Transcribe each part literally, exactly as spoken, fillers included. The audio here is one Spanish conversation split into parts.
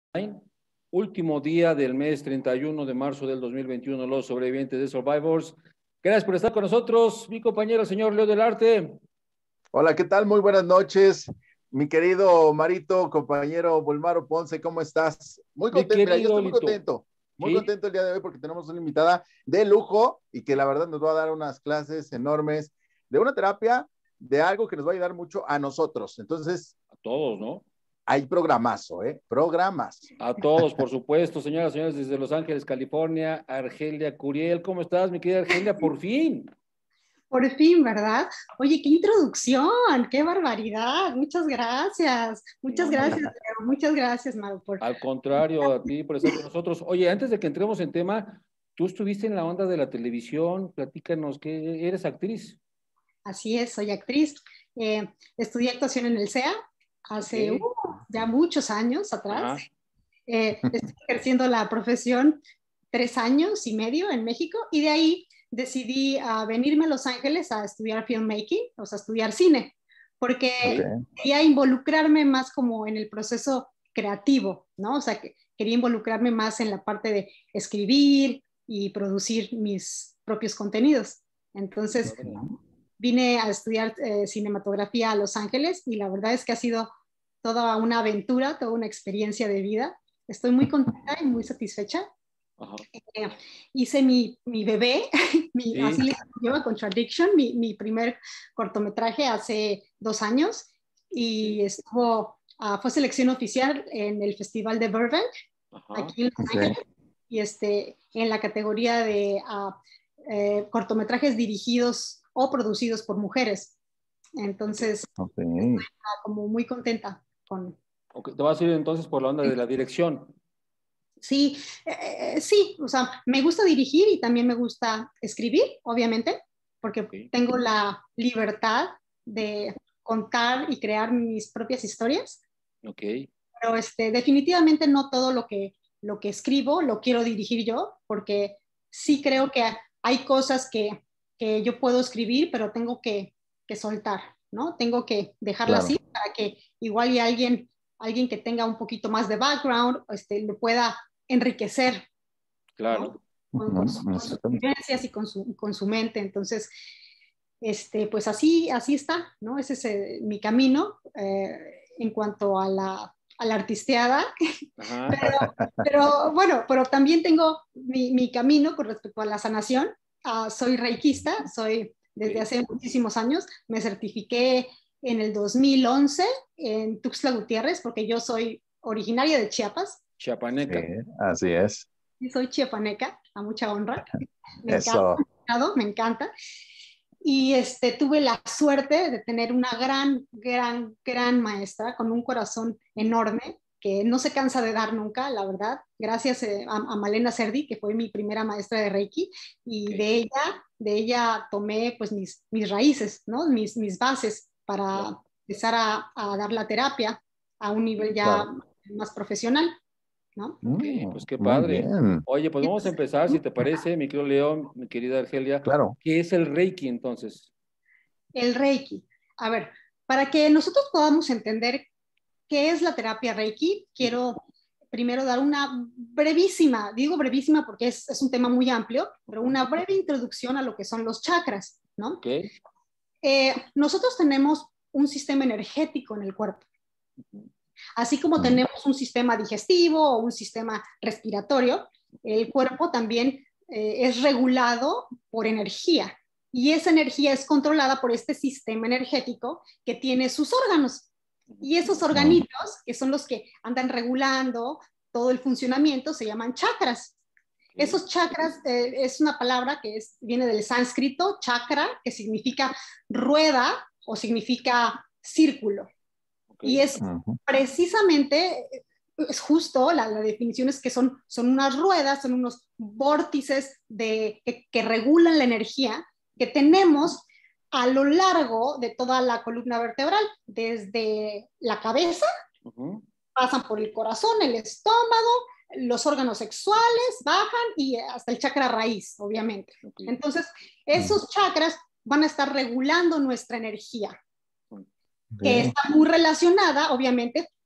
Último día del mes treinta y uno de marzo del dos mil veintiuno, los sobrevivientes de Survivors. Gracias por estar con nosotros, mi compañero, señor Leo del Arte. Hola, ¿qué tal? Muy buenas noches, mi querido Marito, compañero Volmaro Ponce, ¿cómo estás? Muy Mi contento, mira, yo querido estoy muy Lito. contento, muy ¿Sí? contento el día de hoy porque tenemos una invitada de lujo y que la verdad nos va a dar unas clases enormes de una terapia, de algo que nos va a ayudar mucho a nosotros. Entonces, A todos, ¿no? hay programazo, ¿eh? Programazo. A todos, por supuesto, señoras y señores, desde Los Ángeles, California, Argelia Curiel. ¿Cómo estás, mi querida Argelia? Por fin. Por fin, ¿verdad? Oye, qué introducción, qué barbaridad. Muchas gracias. Muchas No, gracias, hombre. Leo. Muchas gracias, Mau, por... Al contrario, a ti por estar con nosotros. Oye, antes de que entremos en tema, tú estuviste en la onda de la televisión, platícanos, ¿qué eres actriz? Así es, soy actriz. Eh, estudié actuación en el C E A hace Ok. uh, ya muchos años atrás. Ajá. Eh, estoy ejerciendo la profesión tres años y medio en México y de ahí decidí uh, venirme a Los Ángeles a estudiar filmmaking, o sea, a estudiar cine, porque Okay. quería involucrarme más como en el proceso creativo, ¿no? O sea, que quería involucrarme más en la parte de escribir y producir mis propios contenidos. Entonces, vine a estudiar eh, cinematografía a Los Ángeles y la verdad es que ha sido toda una aventura, toda una experiencia de vida. Estoy muy contenta y muy satisfecha. Ajá. Eh, hice mi, mi bebé, mi, Sí. así le llamo Contradiction, mi, mi primer cortometraje hace dos años y estuvo, uh, fue selección oficial en el Festival de Burbank, Ajá. aquí en Los Okay. Ángeles, y este, en la categoría de uh, eh, cortometrajes dirigidos o producidos por mujeres. Entonces, Okay. estoy uh, como muy contenta con... Okay. Te vas a ir entonces por la onda de la dirección. Sí, eh, sí, o sea, me gusta dirigir y también me gusta escribir, obviamente, porque Okay. tengo la libertad de contar y crear mis propias historias. Ok. Pero este, definitivamente no todo lo que, lo que escribo lo quiero dirigir yo, porque sí creo que hay cosas que, que yo puedo escribir, pero tengo que, que soltar, ¿no? Tengo que dejarlas Claro. así para que igual y alguien, alguien que tenga un poquito más de background este, lo pueda enriquecer, Claro. ¿no? Con, con, su, con, sus vivencias y con su, con su mente. Entonces, este, pues así, así está, ¿no? Ese es eh, mi camino eh, en cuanto a la, a la artisteada. Pero, pero bueno, pero también tengo mi, mi camino con respecto a la sanación. Uh, soy reikista, soy desde hace muchísimos años, me certifiqué en el dos mil once en Tuxtla Gutiérrez, porque yo soy originaria de Chiapas. Chiapaneca. Sí, así es. Y soy chiapaneca, a mucha honra. Me Eso. encanta, me encanta. Y este, tuve la suerte de tener una gran, gran, gran maestra con un corazón enorme, que no se cansa de dar nunca, la verdad. Gracias eh, a, a Malena Cerdi, que fue mi primera maestra de Reiki, y Okay. de ella, de ella tomé pues mis, mis raíces, ¿no? Mis, mis bases para Claro. empezar a, a dar la terapia a un nivel ya Claro. más profesional, ¿no? Ok, pues qué Muy padre. bien. Oye, pues vamos a empezar, si te parece, mi querido León, mi querida Argelia. Claro. ¿Qué es el Reiki entonces? El Reiki. A ver, para que nosotros podamos entender qué es la terapia Reiki, quiero primero dar una brevísima, digo brevísima porque es, es un tema muy amplio, pero una breve introducción a lo que son los chakras, ¿no? Okay. Eh, nosotros tenemos un sistema energético en el cuerpo. Así como tenemos un sistema digestivo o un sistema respiratorio, el cuerpo también eh, es regulado por energía. Y esa energía es controlada por este sistema energético que tiene sus órganos. Y esos organitos, que son los que andan regulando todo el funcionamiento, se llaman chakras. Okay. Esos chakras eh, es una palabra que es, viene del sánscrito, chakra, que significa rueda o significa círculo. Okay. Y es uh-huh. precisamente, es justo, la, la definición es que son, son unas ruedas, son unos vórtices de, que, que regulan la energía que tenemos a lo largo de toda la columna vertebral, desde la cabeza, uh-huh. pasan por el corazón, el estómago, los órganos sexuales, bajan y hasta el chakra raíz, obviamente. Okay. Entonces, esos chakras van a estar regulando nuestra energía, que está muy relacionada, obviamente,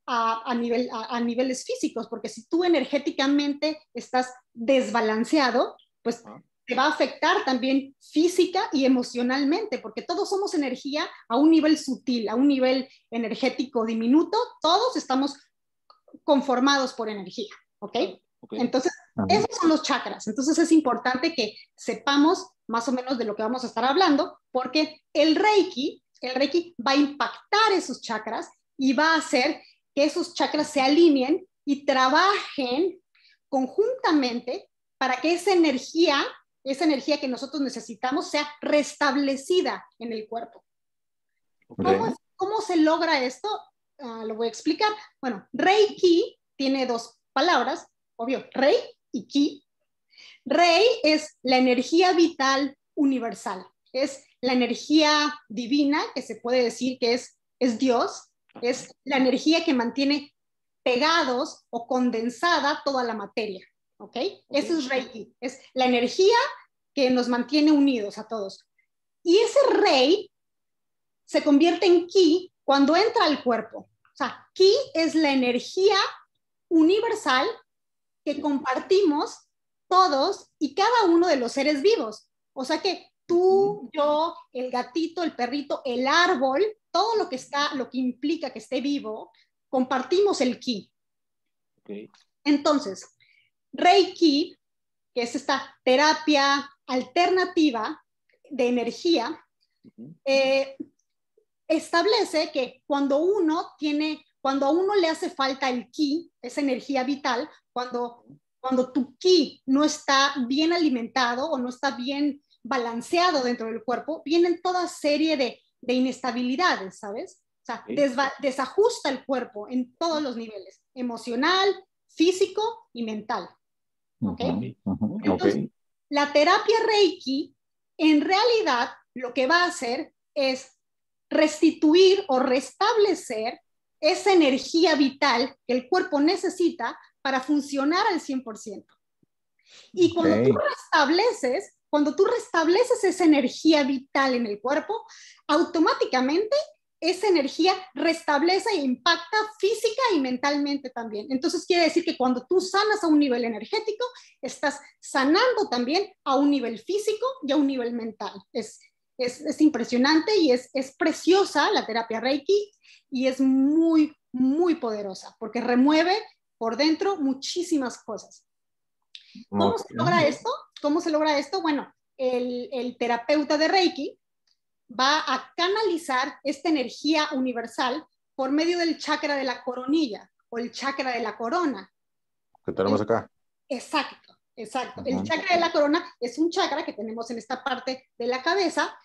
a, a, nivel, a, a niveles físicos, porque si tú energéticamente estás desbalanceado, pues te va a afectar también física y emocionalmente, porque todos somos energía a un nivel sutil, a un nivel energético diminuto, todos estamos conformados por energía, ¿ok? Okay. Entonces, esos son los chakras. Entonces es importante que sepamos más o menos de lo que vamos a estar hablando, porque el Reiki, el Reiki va a impactar esos chakras y va a hacer que esos chakras se alineen y trabajen conjuntamente para que esa energía, esa energía que nosotros necesitamos sea restablecida en el cuerpo. Okay. ¿Cómo, ¿Cómo se logra esto? Uh, lo voy a explicar. Bueno, Reiki tiene dos palabras, obvio, Rei y Ki. Rei es la energía vital universal, es la energía divina, que se puede decir que es, es Dios, es la energía que mantiene pegados o condensada toda la materia, ¿ok? okay. Eso es Reiki, es la energía que nos mantiene unidos a todos. Y ese Rei se convierte en Ki cuando entra al cuerpo. O sea, Ki es la energía universal que compartimos todos y cada uno de los seres vivos. O sea que tú, yo, el gatito, el perrito, el árbol, todo lo que está, lo que implica que esté vivo, compartimos el Ki. Okay. Entonces, Reiki, que es esta terapia alternativa de energía, uh-huh. eh, establece que cuando uno tiene, cuando a uno le hace falta el Ki, esa energía vital, cuando, cuando tu Ki no está bien alimentado o no está bien balanceado dentro del cuerpo, vienen toda serie de, de inestabilidades, ¿sabes? O sea, okay. desva, desajusta el cuerpo en todos los niveles, emocional, físico y mental. ¿Ok? Uh-huh, uh-huh, Entonces, okay. la terapia Reiki, en realidad, lo que va a hacer es restituir o restablecer esa energía vital que el cuerpo necesita para funcionar al cien por ciento. Y okay. cuando tú restableces, cuando tú restableces esa energía vital en el cuerpo, automáticamente esa energía restablece e impacta física y mentalmente también. Entonces quiere decir que cuando tú sanas a un nivel energético, estás sanando también a un nivel físico y a un nivel mental. Es, es, es impresionante y es, es preciosa la terapia Reiki y es muy, muy poderosa porque remueve por dentro muchísimas cosas. ¿Cómo okay. se logra esto? ¿Cómo se logra esto? Bueno, el, el terapeuta de Reiki va a canalizar esta energía universal por medio del chakra de la coronilla o el chakra de la corona. Que tenemos acá. Exacto, exacto. Uh-huh. El chakra de la corona es un chakra que tenemos en esta parte de la cabeza.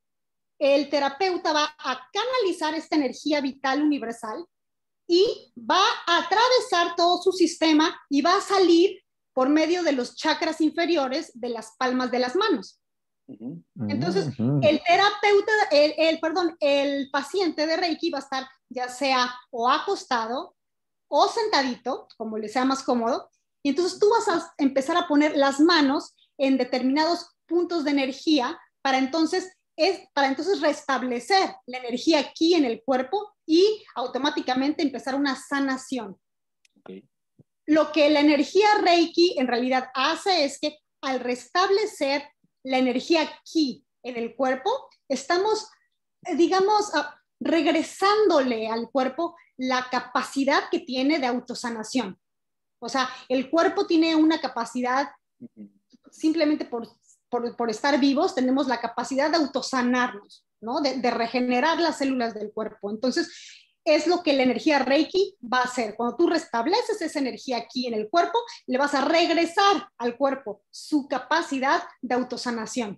El terapeuta va a canalizar esta energía vital universal y va a atravesar todo su sistema y va a salir por medio de los chakras inferiores de las palmas de las manos. Uh-huh. Entonces, uh-huh. el terapeuta, el, el, perdón, el paciente de Reiki va a estar ya sea o acostado o sentadito, como le sea más cómodo, y entonces tú vas a empezar a poner las manos en determinados puntos de energía para entonces, es, para entonces restablecer la energía aquí en el cuerpo y automáticamente empezar una sanación. Okay. Lo que la energía Reiki en realidad hace es que al restablecer la energía Ki en el cuerpo, estamos, digamos, regresándole al cuerpo la capacidad que tiene de autosanación. O sea, el cuerpo tiene una capacidad, simplemente por, por, por estar vivos, tenemos la capacidad de autosanarnos, ¿no? De, de regenerar las células del cuerpo. Entonces, es lo que la energía Reiki va a hacer. Cuando tú restableces esa energía aquí en el cuerpo, le vas a regresar al cuerpo su capacidad de autosanación.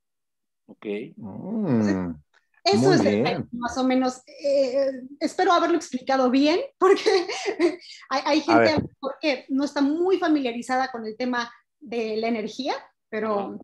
Ok. Entonces, eso es el, más o menos. Eh, espero haberlo explicado bien, porque hay, hay gente que no está muy familiarizada con el tema de la energía, pero...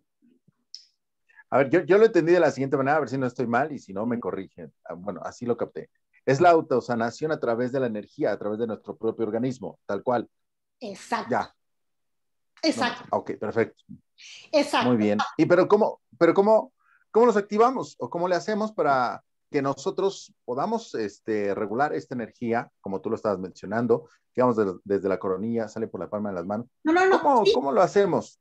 A ver, yo, yo lo entendí de la siguiente manera, a ver si no estoy mal y si no me corrigen. Bueno, así lo capté. Es la autosanación a través de la energía, a través de nuestro propio organismo, tal cual. Exacto. Ya. Exacto. No, ok, perfecto. Exacto. Muy bien. ¿Y pero cómo, pero cómo, cómo los activamos o cómo le hacemos para, que nosotros podamos este, regular esta energía, como tú lo estabas mencionando, que vamos de, desde la coronilla, sale por la palma de las manos. No, no, no. ¿Cómo, sí. ¿cómo lo hacemos?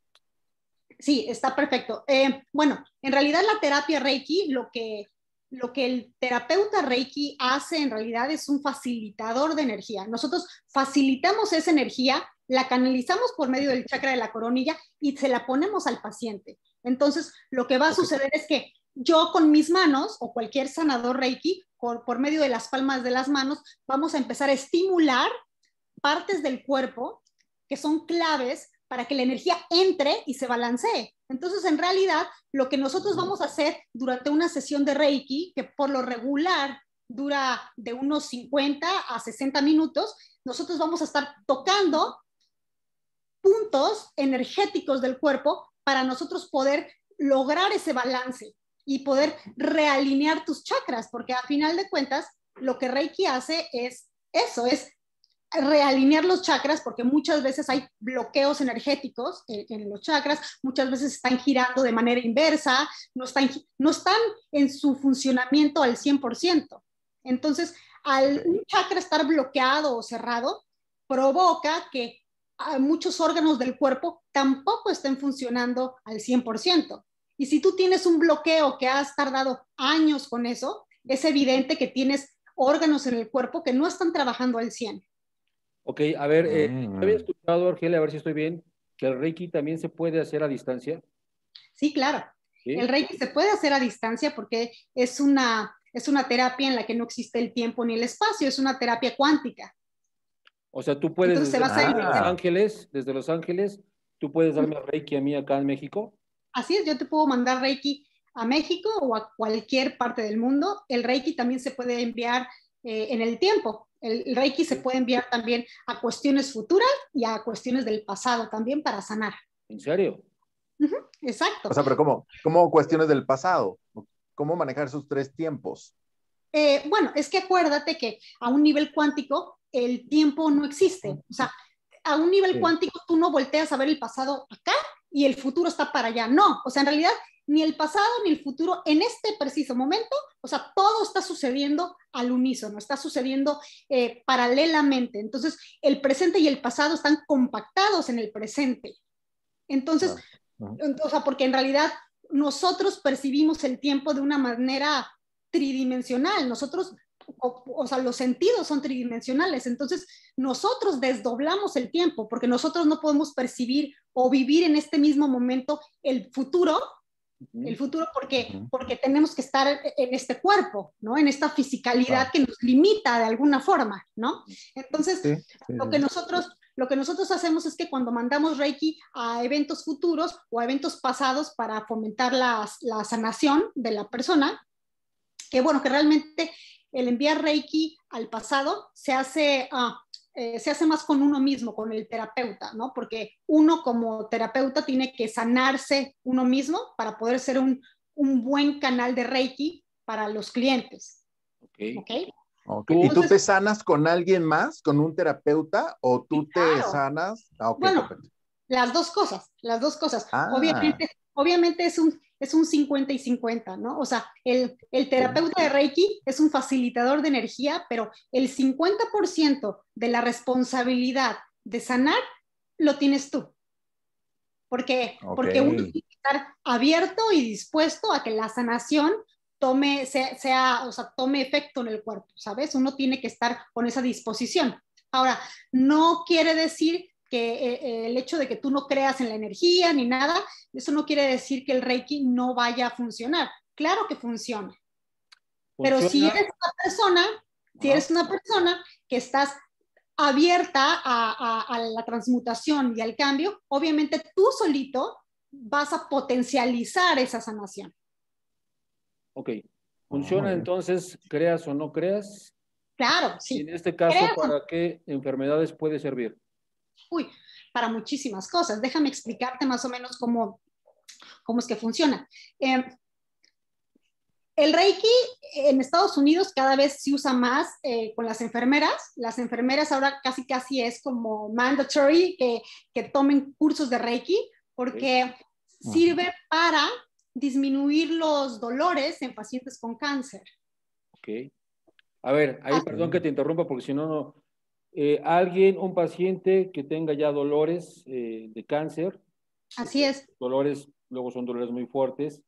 Sí, está perfecto. Eh, bueno, en realidad la terapia Reiki, lo que, lo que el terapeuta Reiki hace en realidad es un facilitador de energía. Nosotros facilitamos esa energía, la canalizamos por medio del chakra de la coronilla y se la ponemos al paciente. Entonces, lo que va a Okay. suceder es que yo con mis manos o cualquier sanador Reiki, por, por medio de las palmas de las manos, vamos a empezar a estimular partes del cuerpo que son claves para que la energía entre y se balancee. Entonces, en realidad, lo que nosotros vamos a hacer durante una sesión de Reiki, que por lo regular dura de unos cincuenta a sesenta minutos, nosotros vamos a estar tocando puntos energéticos del cuerpo para nosotros poder lograr ese balance y poder realinear tus chakras, porque a final de cuentas, lo que Reiki hace es eso, es realinear los chakras, porque muchas veces hay bloqueos energéticos en, en los chakras, muchas veces están girando de manera inversa, no están, no están en su funcionamiento al cien por ciento. Entonces, al un chakra estar bloqueado o cerrado, provoca que muchos órganos del cuerpo tampoco estén funcionando al cien por ciento. Y si tú tienes un bloqueo que has tardado años con eso, es evidente que tienes órganos en el cuerpo que no están trabajando al cien. Ok, a ver, eh, Mm. había escuchado, Argelia, a ver si estoy bien, que el Reiki también se puede hacer a distancia. Sí, claro. ¿Sí? El Reiki se puede hacer a distancia porque es una, es una terapia en la que no existe el tiempo ni el espacio, es una terapia cuántica. O sea, tú puedes Entonces se desde, basa en- desde Los Ah. Ángeles, desde Los Ángeles, tú puedes darme Reiki a mí acá en México. Así es, yo te puedo mandar Reiki a México o a cualquier parte del mundo. El Reiki también se puede enviar eh, en el tiempo. El Reiki se puede enviar también a cuestiones futuras y a cuestiones del pasado también para sanar. ¿En serio? Uh-huh, exacto. O sea, pero ¿cómo? ¿Cómo cuestiones del pasado? ¿Cómo manejar esos tres tiempos? Eh, bueno, es que acuérdate que a un nivel cuántico el tiempo no existe. O sea, a un nivel Sí. cuántico tú no volteas a ver el pasado acá y el futuro está para allá. No, o sea, en realidad ni el pasado ni el futuro en este preciso momento, o sea, todo está sucediendo al unísono, está sucediendo eh, paralelamente. Entonces, el presente y el pasado están compactados en el presente. Entonces, Uh-huh. o sea, porque en realidad nosotros percibimos el tiempo de una manera tridimensional, nosotros, o, o sea, los sentidos son tridimensionales, entonces nosotros desdoblamos el tiempo, porque nosotros no podemos percibir o vivir en este mismo momento el futuro, uh-huh. el futuro porque, uh-huh. porque tenemos que estar en este cuerpo, ¿no? En esta fisicalidad, uh-huh. que nos limita de alguna forma, ¿no? Entonces, sí, sí, lo que nosotros... Lo que nosotros hacemos es que cuando mandamos Reiki a eventos futuros o a eventos pasados para fomentar la, la sanación de la persona, que bueno, que realmente el enviar Reiki al pasado se hace, uh, eh, se hace más con uno mismo, con el terapeuta, ¿no? Porque uno como terapeuta tiene que sanarse uno mismo para poder ser un, un buen canal de Reiki para los clientes. Ok. ¿Okay? Okay. ¿Y tú te sanas con alguien más, con un terapeuta, o tú sí, claro. te sanas? Ah, okay, bueno, perfecto. las dos cosas, las dos cosas. Ah. Obviamente, obviamente es un, es un cincuenta y cincuenta, ¿no? O sea, el, el terapeuta de Reiki es un facilitador de energía, pero el cincuenta por ciento de la responsabilidad de sanar lo tienes tú. Porque, okay. porque uno tiene que estar abierto y dispuesto a que la sanación tome, sea, sea, o sea, tome efecto en el cuerpo, ¿sabes? Uno tiene que estar con esa disposición. Ahora, no quiere decir que eh, el hecho de que tú no creas en la energía ni nada, eso no quiere decir que el Reiki no vaya a funcionar. Claro que funciona. ¿Funciona? Pero si eres una persona, si eres una persona que estás abierta a, a, a la transmutación y al cambio, obviamente tú solito vas a potencializar esa sanación. Ok, funciona entonces, creas o no creas. Claro, sí. Y en este caso, creas. ¿Para qué enfermedades puede servir? Uy, para muchísimas cosas. Déjame explicarte más o menos cómo, cómo es que funciona. Eh, el Reiki en Estados Unidos cada vez se usa más eh, con las enfermeras. Las enfermeras ahora casi casi es como mandatory que, que tomen cursos de Reiki porque sí. sirve para disminuir los dolores en pacientes con cáncer. Ok. A ver, ahí Ah. perdón que te interrumpa porque si no, no. Eh, alguien, un paciente que tenga ya dolores eh, de cáncer. Así es. Dolores, luego son dolores muy fuertes.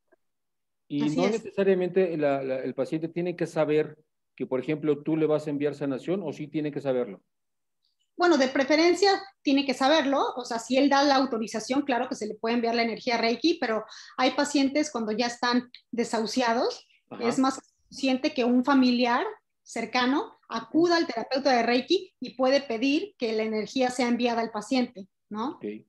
Y Así no es. necesariamente la, la, el paciente tiene que saber que, por ejemplo, tú le vas a enviar sanación o sí tiene que saberlo. Bueno, de preferencia tiene que saberlo, o sea, si él da la autorización, claro que se le puede enviar la energía Reiki, pero hay pacientes cuando ya están desahuciados, Ajá. es más consciente que un familiar cercano acuda al terapeuta de Reiki y puede pedir que la energía sea enviada al paciente, ¿no? Okay.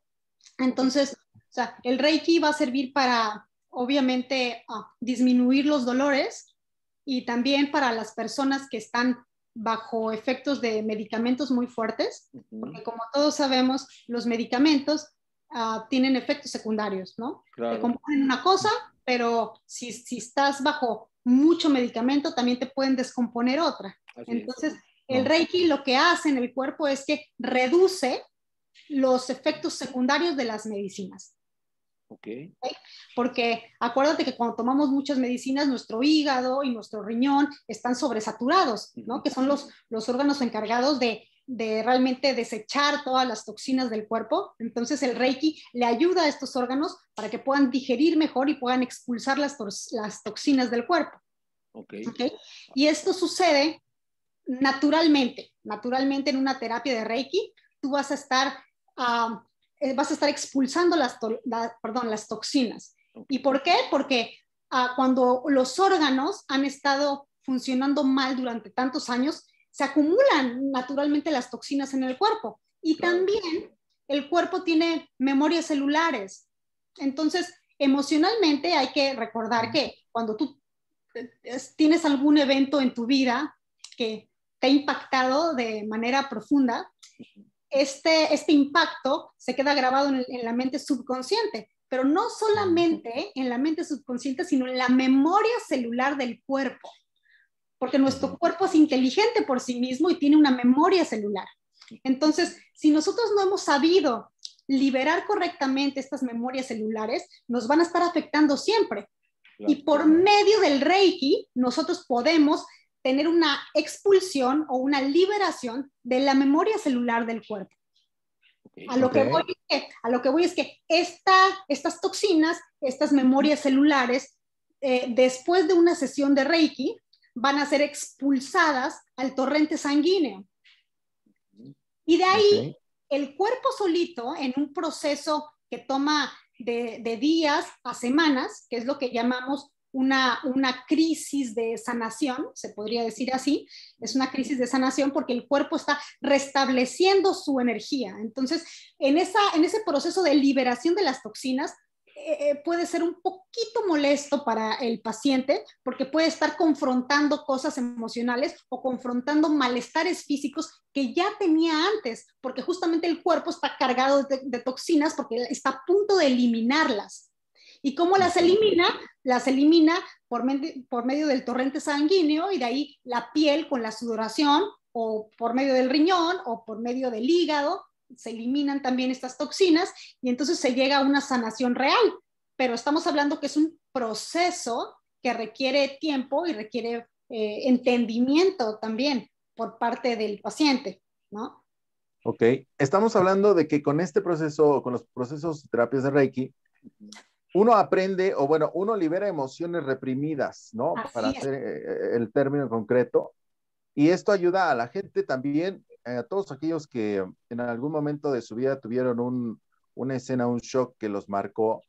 Entonces, okay. o sea, el Reiki va a servir para, obviamente, uh, disminuir los dolores y también para las personas que están bajo efectos de medicamentos muy fuertes, uh-huh. porque como todos sabemos, los medicamentos uh, tienen efectos secundarios, ¿no? Claro. Te componen una cosa, pero si, si estás bajo mucho medicamento, también te pueden descomponer otra. Así Entonces, es. el no. Reiki lo que hace en el cuerpo es que reduce los efectos secundarios de las medicinas. Okay. ¿Okay? Porque acuérdate que cuando tomamos muchas medicinas, nuestro hígado y nuestro riñón están sobresaturados, ¿no? Que son los, los órganos encargados de, de realmente desechar todas las toxinas del cuerpo. Entonces el Reiki le ayuda a estos órganos para que puedan digerir mejor y puedan expulsar las, las toxinas del cuerpo. Okay. ¿Okay? Y esto sucede naturalmente, naturalmente en una terapia de Reiki, tú vas a estar... Uh, vas a estar expulsando las, to la, perdón, las toxinas. Okay. ¿Y por qué? Porque uh, cuando los órganos han estado funcionando mal durante tantos años, se acumulan naturalmente las toxinas en el cuerpo. Y claro. también el cuerpo tiene memorias celulares. Entonces, emocionalmente hay que recordar que cuando tú tienes algún evento en tu vida que te ha impactado de manera profunda, Este, este impacto se queda grabado en, en la mente subconsciente, pero no solamente en la mente subconsciente, sino en la memoria celular del cuerpo, porque nuestro cuerpo es inteligente por sí mismo y tiene una memoria celular. Entonces, si nosotros no hemos sabido liberar correctamente estas memorias celulares, nos van a estar afectando siempre. Claro. Y por medio del Reiki, nosotros podemos tener una expulsión o una liberación de la memoria celular del cuerpo. Okay. A, lo okay. que voy es que, a lo que voy es que esta, estas toxinas, estas memorias celulares, eh, después de una sesión de Reiki, van a ser expulsadas al torrente sanguíneo. Y de ahí, okay. el cuerpo solito, en un proceso que toma de, de días a semanas, que es lo que llamamos Una, una crisis de sanación, se podría decir así, es una crisis de sanación porque el cuerpo está restableciendo su energía. Entonces, en, esa, en ese proceso de liberación de las toxinas, eh, puede ser un poquito molesto para el paciente porque puede estar confrontando cosas emocionales o confrontando malestares físicos que ya tenía antes, porque justamente el cuerpo está cargado de, de toxinas porque está a punto de eliminarlas. ¿Y cómo las elimina? Las elimina por, me por medio del torrente sanguíneo y de ahí la piel con la sudoración o por medio del riñón o por medio del hígado. Se eliminan también estas toxinas y entonces se llega a una sanación real. Pero estamos hablando que es un proceso que requiere tiempo y requiere eh, entendimiento también por parte del paciente, ¿no? Ok, estamos hablando de que con este proceso, con los procesos de terapias de Reiki, uno aprende, o bueno, uno libera emociones reprimidas, ¿no? Así Para es. hacer eh, el término concreto. Y esto ayuda a la gente también, eh, a todos aquellos que en algún momento de su vida tuvieron un, una escena, un shock que los marcó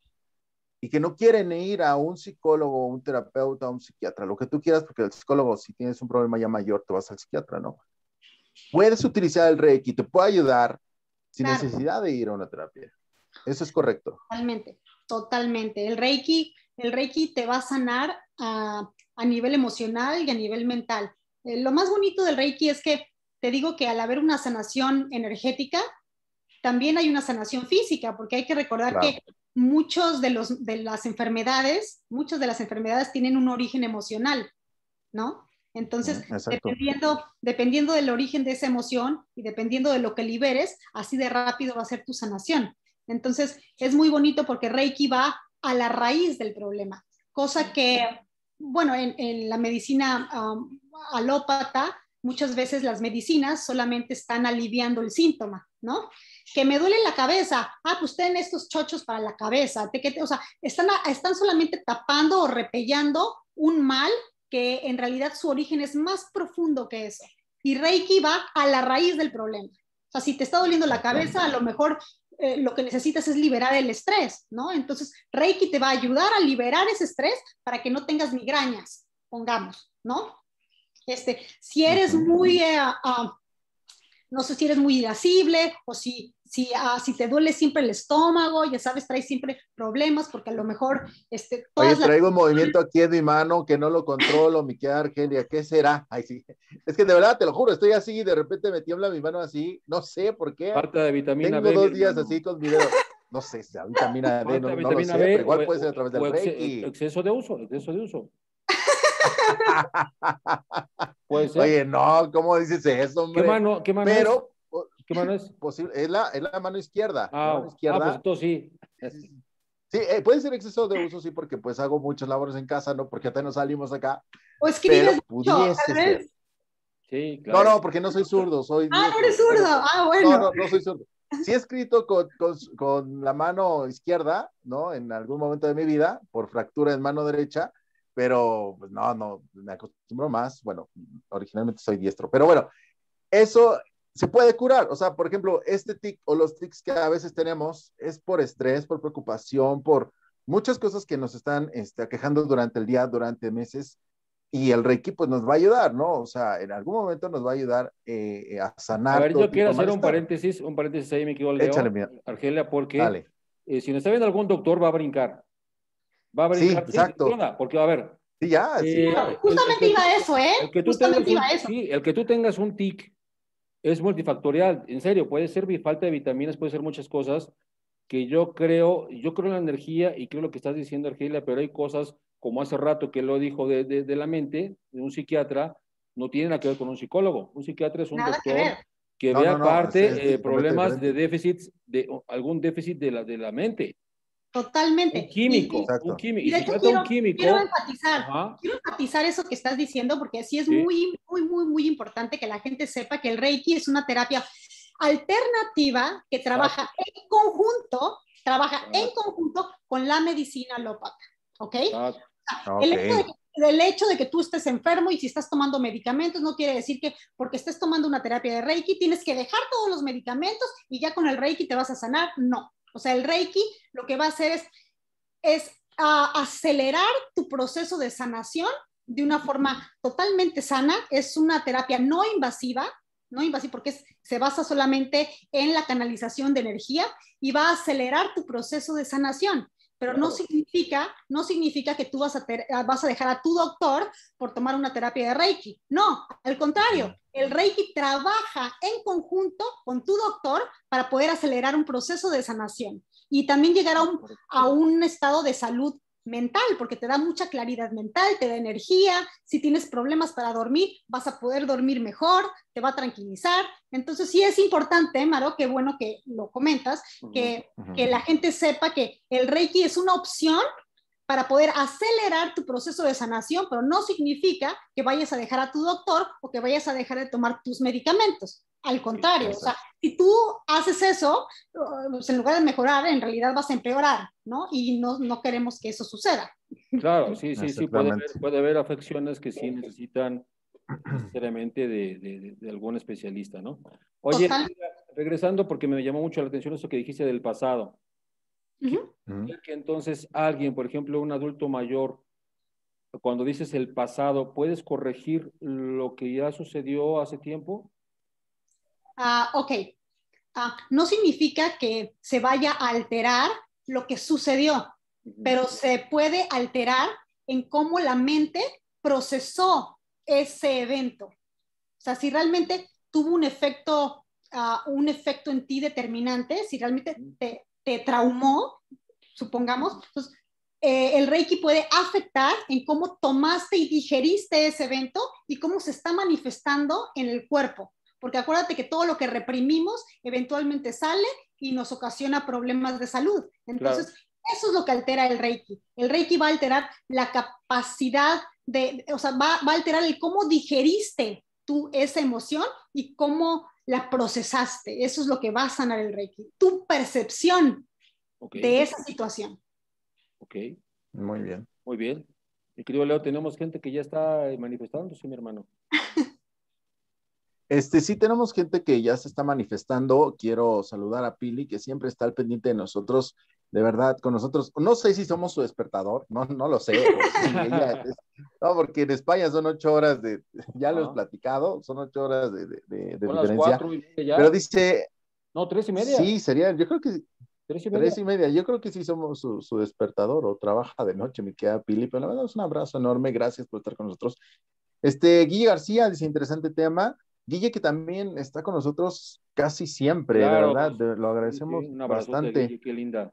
y que no quieren ir a un psicólogo, un terapeuta, un psiquiatra, lo que tú quieras, porque el psicólogo, si tienes un problema ya mayor, te vas al psiquiatra, ¿no? Puedes utilizar el Reiki, te puede ayudar sin Claro. necesidad de ir a una terapia. Eso es correcto. Totalmente. Totalmente. El Reiki, el Reiki te va a sanar a, a nivel emocional y a nivel mental. Eh, lo más bonito del Reiki es que te digo que al haber una sanación energética, también hay una sanación física, porque hay que recordar claro. que muchos de, los, de las enfermedades, muchas de las enfermedades tienen un origen emocional, ¿no? Entonces, dependiendo, dependiendo del origen de esa emoción y dependiendo de lo que liberes, así de rápido va a ser tu sanación. Entonces, es muy bonito porque Reiki va a la raíz del problema, cosa que, bueno, en, en la medicina um, alópata, muchas veces las medicinas solamente están aliviando el síntoma, ¿no? Que me duele la cabeza, ah, pues ten estos chochos para la cabeza, te, que te, o sea, están, están solamente tapando o repellando un mal que en realidad su origen es más profundo que eso. Y Reiki va a la raíz del problema. O sea, si te está doliendo la cabeza, a lo mejor eh, lo que necesitas es liberar el estrés, ¿no? Entonces, Reiki te va a ayudar a liberar ese estrés para que no tengas migrañas, pongamos, ¿no? Este, si eres muy, uh, uh, no sé si eres muy irascible o si, si, uh, si te duele siempre el estómago, ya sabes, traes siempre problemas porque a lo mejor... Este, Oye, traigo las... un movimiento aquí en mi mano que no lo controlo, mi querida Argelia, ¿qué será? Ay, sí. Es que de verdad, te lo juro, estoy así y de repente me tiembla mi mano así, no sé por qué. Falta de vitamina Tengo B. dos días así con mi dedo. No sé, si vitamina D, no, no lo sé, B, pero igual o, puede ser a través del o Reiki. Exceso de uso, exceso de uso. Puede ser. Oye, no, ¿cómo dices eso, hombre? ¿Qué mano, qué mano pero, es? ¿Qué mano es? Posible, es, la, es la mano izquierda. Ah, la mano izquierda. ah pues entonces sí. Sí, eh, puede ser exceso de uso, sí, porque pues hago muchas labores en casa, ¿no? Porque apenas salimos acá. O escribes pero pudiese mucho, ser. Sí, claro. No, no, porque no soy zurdo, soy Ah, diestro. no eres zurdo. Pero, ah, bueno. No, no, no soy zurdo. Sí he escrito con, con, con la mano izquierda, ¿no? En algún momento de mi vida, por fractura en mano derecha, pero pues no, no, me acostumbro más. Bueno, originalmente soy diestro, pero bueno, eso se puede curar. O sea, por ejemplo, este tic o los tics que a veces tenemos es por estrés, por preocupación, por muchas cosas que nos están este, aquejando durante el día, durante meses. Y el Reiki pues nos va a ayudar, ¿no? O sea, en algún momento nos va a ayudar eh, a sanar. A ver, todo yo quiero hacer un malestar. paréntesis, un paréntesis ahí, mi querido Leo. Échale, mira. Argelia, porque eh, si nos está viendo algún doctor va a brincar. Va a brincar. Sí, exacto. Sí, porque a ver. Sí, ya. Eh, sí, claro. Justamente el, el, iba a eso, ¿eh? El que tú Justamente tengas iba un, a eso. Sí, el que tú tengas un tic es multifactorial. En serio, puede ser falta de vitaminas, puede ser muchas cosas que yo creo, yo creo en la energía y creo lo que estás diciendo, Argelia, pero hay cosas, como hace rato que lo dijo de, de, de la mente, de un psiquiatra, no tiene nada que ver con un psicólogo. Un psiquiatra es un Nada doctor que, que no, ve no, no, aparte es, es eh, problemas diferente. de déficits, de algún déficit de la, de la mente. Totalmente. Un químico, y, un químico. Y de y hecho si quiero, un químico, quiero enfatizar, ajá. quiero enfatizar eso que estás diciendo, porque sí es sí. muy, muy, muy, muy importante que la gente sepa que el Reiki es una terapia alternativa que trabaja Exacto. en conjunto, trabaja Exacto. en conjunto con la medicina alópata, ¿ok? Exacto. El hecho de que el hecho de que tú estés enfermo y si estás tomando medicamentos no quiere decir que porque estés tomando una terapia de Reiki tienes que dejar todos los medicamentos y ya con el Reiki te vas a sanar. No. O sea, el Reiki lo que va a hacer es, es uh, acelerar tu proceso de sanación de una forma totalmente sana. Es una terapia no invasiva, no invasiva porque es, se basa solamente en la canalización de energía y va a acelerar tu proceso de sanación. Pero claro. no significa, no significa que tú vas a, ter, vas a dejar a tu doctor por tomar una terapia de Reiki. No, al contrario, el Reiki trabaja en conjunto con tu doctor para poder acelerar un proceso de sanación y también llegar a un, a un estado de salud mental, porque te da mucha claridad mental, te da energía. Si tienes problemas para dormir, vas a poder dormir mejor, te va a tranquilizar. Entonces sí es importante, Maro, qué bueno que lo comentas, que, uh-huh. que la gente sepa que el Reiki es una opción para poder acelerar tu proceso de sanación, pero no significa que vayas a dejar a tu doctor o que vayas a dejar de tomar tus medicamentos. Al contrario, o sea, si tú haces eso, en lugar de mejorar, en realidad vas a empeorar, ¿no? Y no, no queremos que eso suceda. Claro, sí, sí, sí, puede haber, puede haber afecciones que sí necesitan necesariamente de, de, de algún especialista, ¿no? Oye, Total. regresando, porque me llamó mucho la atención eso que dijiste del pasado. Uh-huh. Que entonces alguien, por ejemplo, un adulto mayor, cuando dices el pasado, ¿puedes corregir lo que ya sucedió hace tiempo? Uh, ok, uh, no significa que se vaya a alterar lo que sucedió, pero se puede alterar en cómo la mente procesó ese evento. O sea, si realmente tuvo un efecto, uh, un efecto en ti determinante, si realmente te, te traumó, supongamos, entonces, eh, el Reiki puede afectar en cómo tomaste y digeriste ese evento y cómo se está manifestando en el cuerpo. Porque acuérdate que todo lo que reprimimos eventualmente sale y nos ocasiona problemas de salud. Entonces, claro. Eso es lo que altera el Reiki. El Reiki va a alterar la capacidad de, o sea, va, va a alterar el cómo digeriste tú esa emoción y cómo la procesaste. Eso es lo que va a sanar el Reiki. Tu percepción okay. de esa situación. Ok. Muy bien. Muy bien. Mi querido Leo, tenemos gente que ya está manifestándose, mi hermano. Este, sí, tenemos gente que ya se está manifestando. Quiero saludar a Pili, que siempre está al pendiente de nosotros, de verdad, con nosotros. No sé si somos su despertador, no, no lo sé. Sí, ella es, no, porque en España son ocho horas de, ya lo he platicado, son ocho horas de, de, de, de diferencia. Las cuatro y media ya. Pero dice... No, tres y media. Sí, sería, yo creo que... Tres y media. Tres y media, yo creo que sí somos su, su despertador o trabaja de noche, me queda Pili, pero la verdad es un abrazo enorme, gracias por estar con nosotros. Este, Guille García dice, interesante tema. Guille, que también está con nosotros casi siempre, claro, de verdad, de, lo agradecemos sí, un bastante. Guille, qué linda.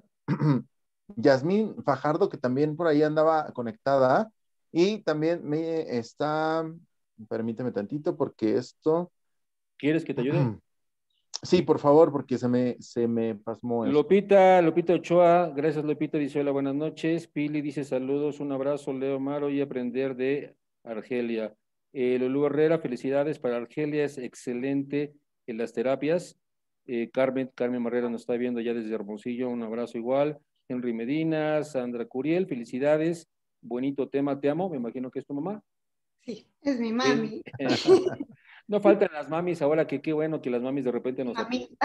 Yasmín Fajardo, que también por ahí andaba conectada, y también me está, permíteme tantito, porque esto... ¿Quieres que te ayude? Sí, por favor, porque se me, se me pasmó esto. Lupita, Lupita Ochoa, gracias Lupita, dice hola, buenas noches. Pili dice saludos, un abrazo, Leo Maro y aprender de Argelia. Eh, Lulú Herrera, felicidades para Argelia, es excelente en las terapias. Eh, Carmen, Carmen Marrera nos está viendo ya desde Hermosillo, un abrazo igual. Henry Medina, Sandra Curiel, felicidades, bonito tema, te amo, me imagino que es tu mamá. Sí, es mi mami. No faltan las mamis ahora, que qué bueno que las mamis de repente nos...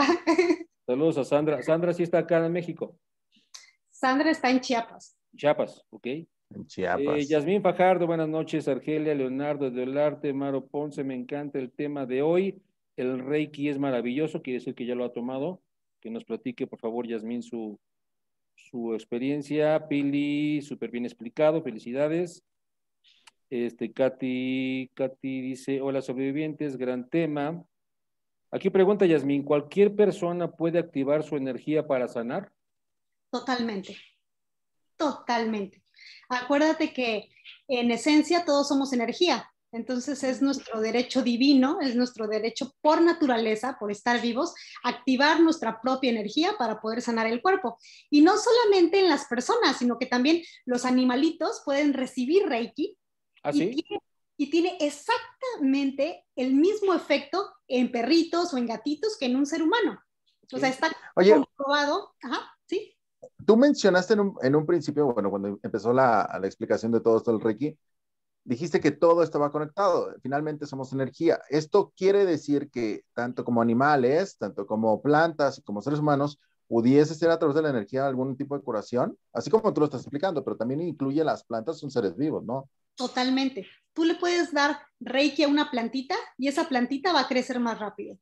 Saludos a Sandra. Sandra sí está acá en México. Sandra está en Chiapas. Chiapas, ok. En Chiapas. Eh, Yasmín Fajardo, buenas noches. Argelia, Leonardo del Arte, Maro Ponce, me encanta el tema de hoy. El Reiki es maravilloso, quiere decir que ya lo ha tomado. Que nos platique, por favor, Yasmín, su, su experiencia. Pili, súper bien explicado, felicidades. Este, Katy, Katy dice, hola sobrevivientes, gran tema. Aquí pregunta Yasmín, ¿cualquier persona puede activar su energía para sanar? Totalmente, totalmente. Acuérdate que en esencia todos somos energía, entonces es nuestro derecho divino, es nuestro derecho por naturaleza, por estar vivos, activar nuestra propia energía para poder sanar el cuerpo. Y no solamente en las personas, sino que también los animalitos pueden recibir Reiki. ¿Ah, sí? Y tiene, y tiene exactamente el mismo efecto en perritos o en gatitos que en un ser humano. O sea, está Oye, comprobado. Ajá, ¿sí? Tú mencionaste en un, en un principio, bueno, cuando empezó la, la explicación de todo esto del Reiki, dijiste que todo estaba conectado. Finalmente somos energía. Esto quiere decir que tanto como animales, tanto como plantas y como seres humanos, pudiese ser a través de la energía algún tipo de curación, así como tú lo estás explicando, pero también incluye las plantas, son seres vivos, ¿no? Totalmente. Tú le puedes dar Reiki a una plantita y esa plantita va a crecer más rápido.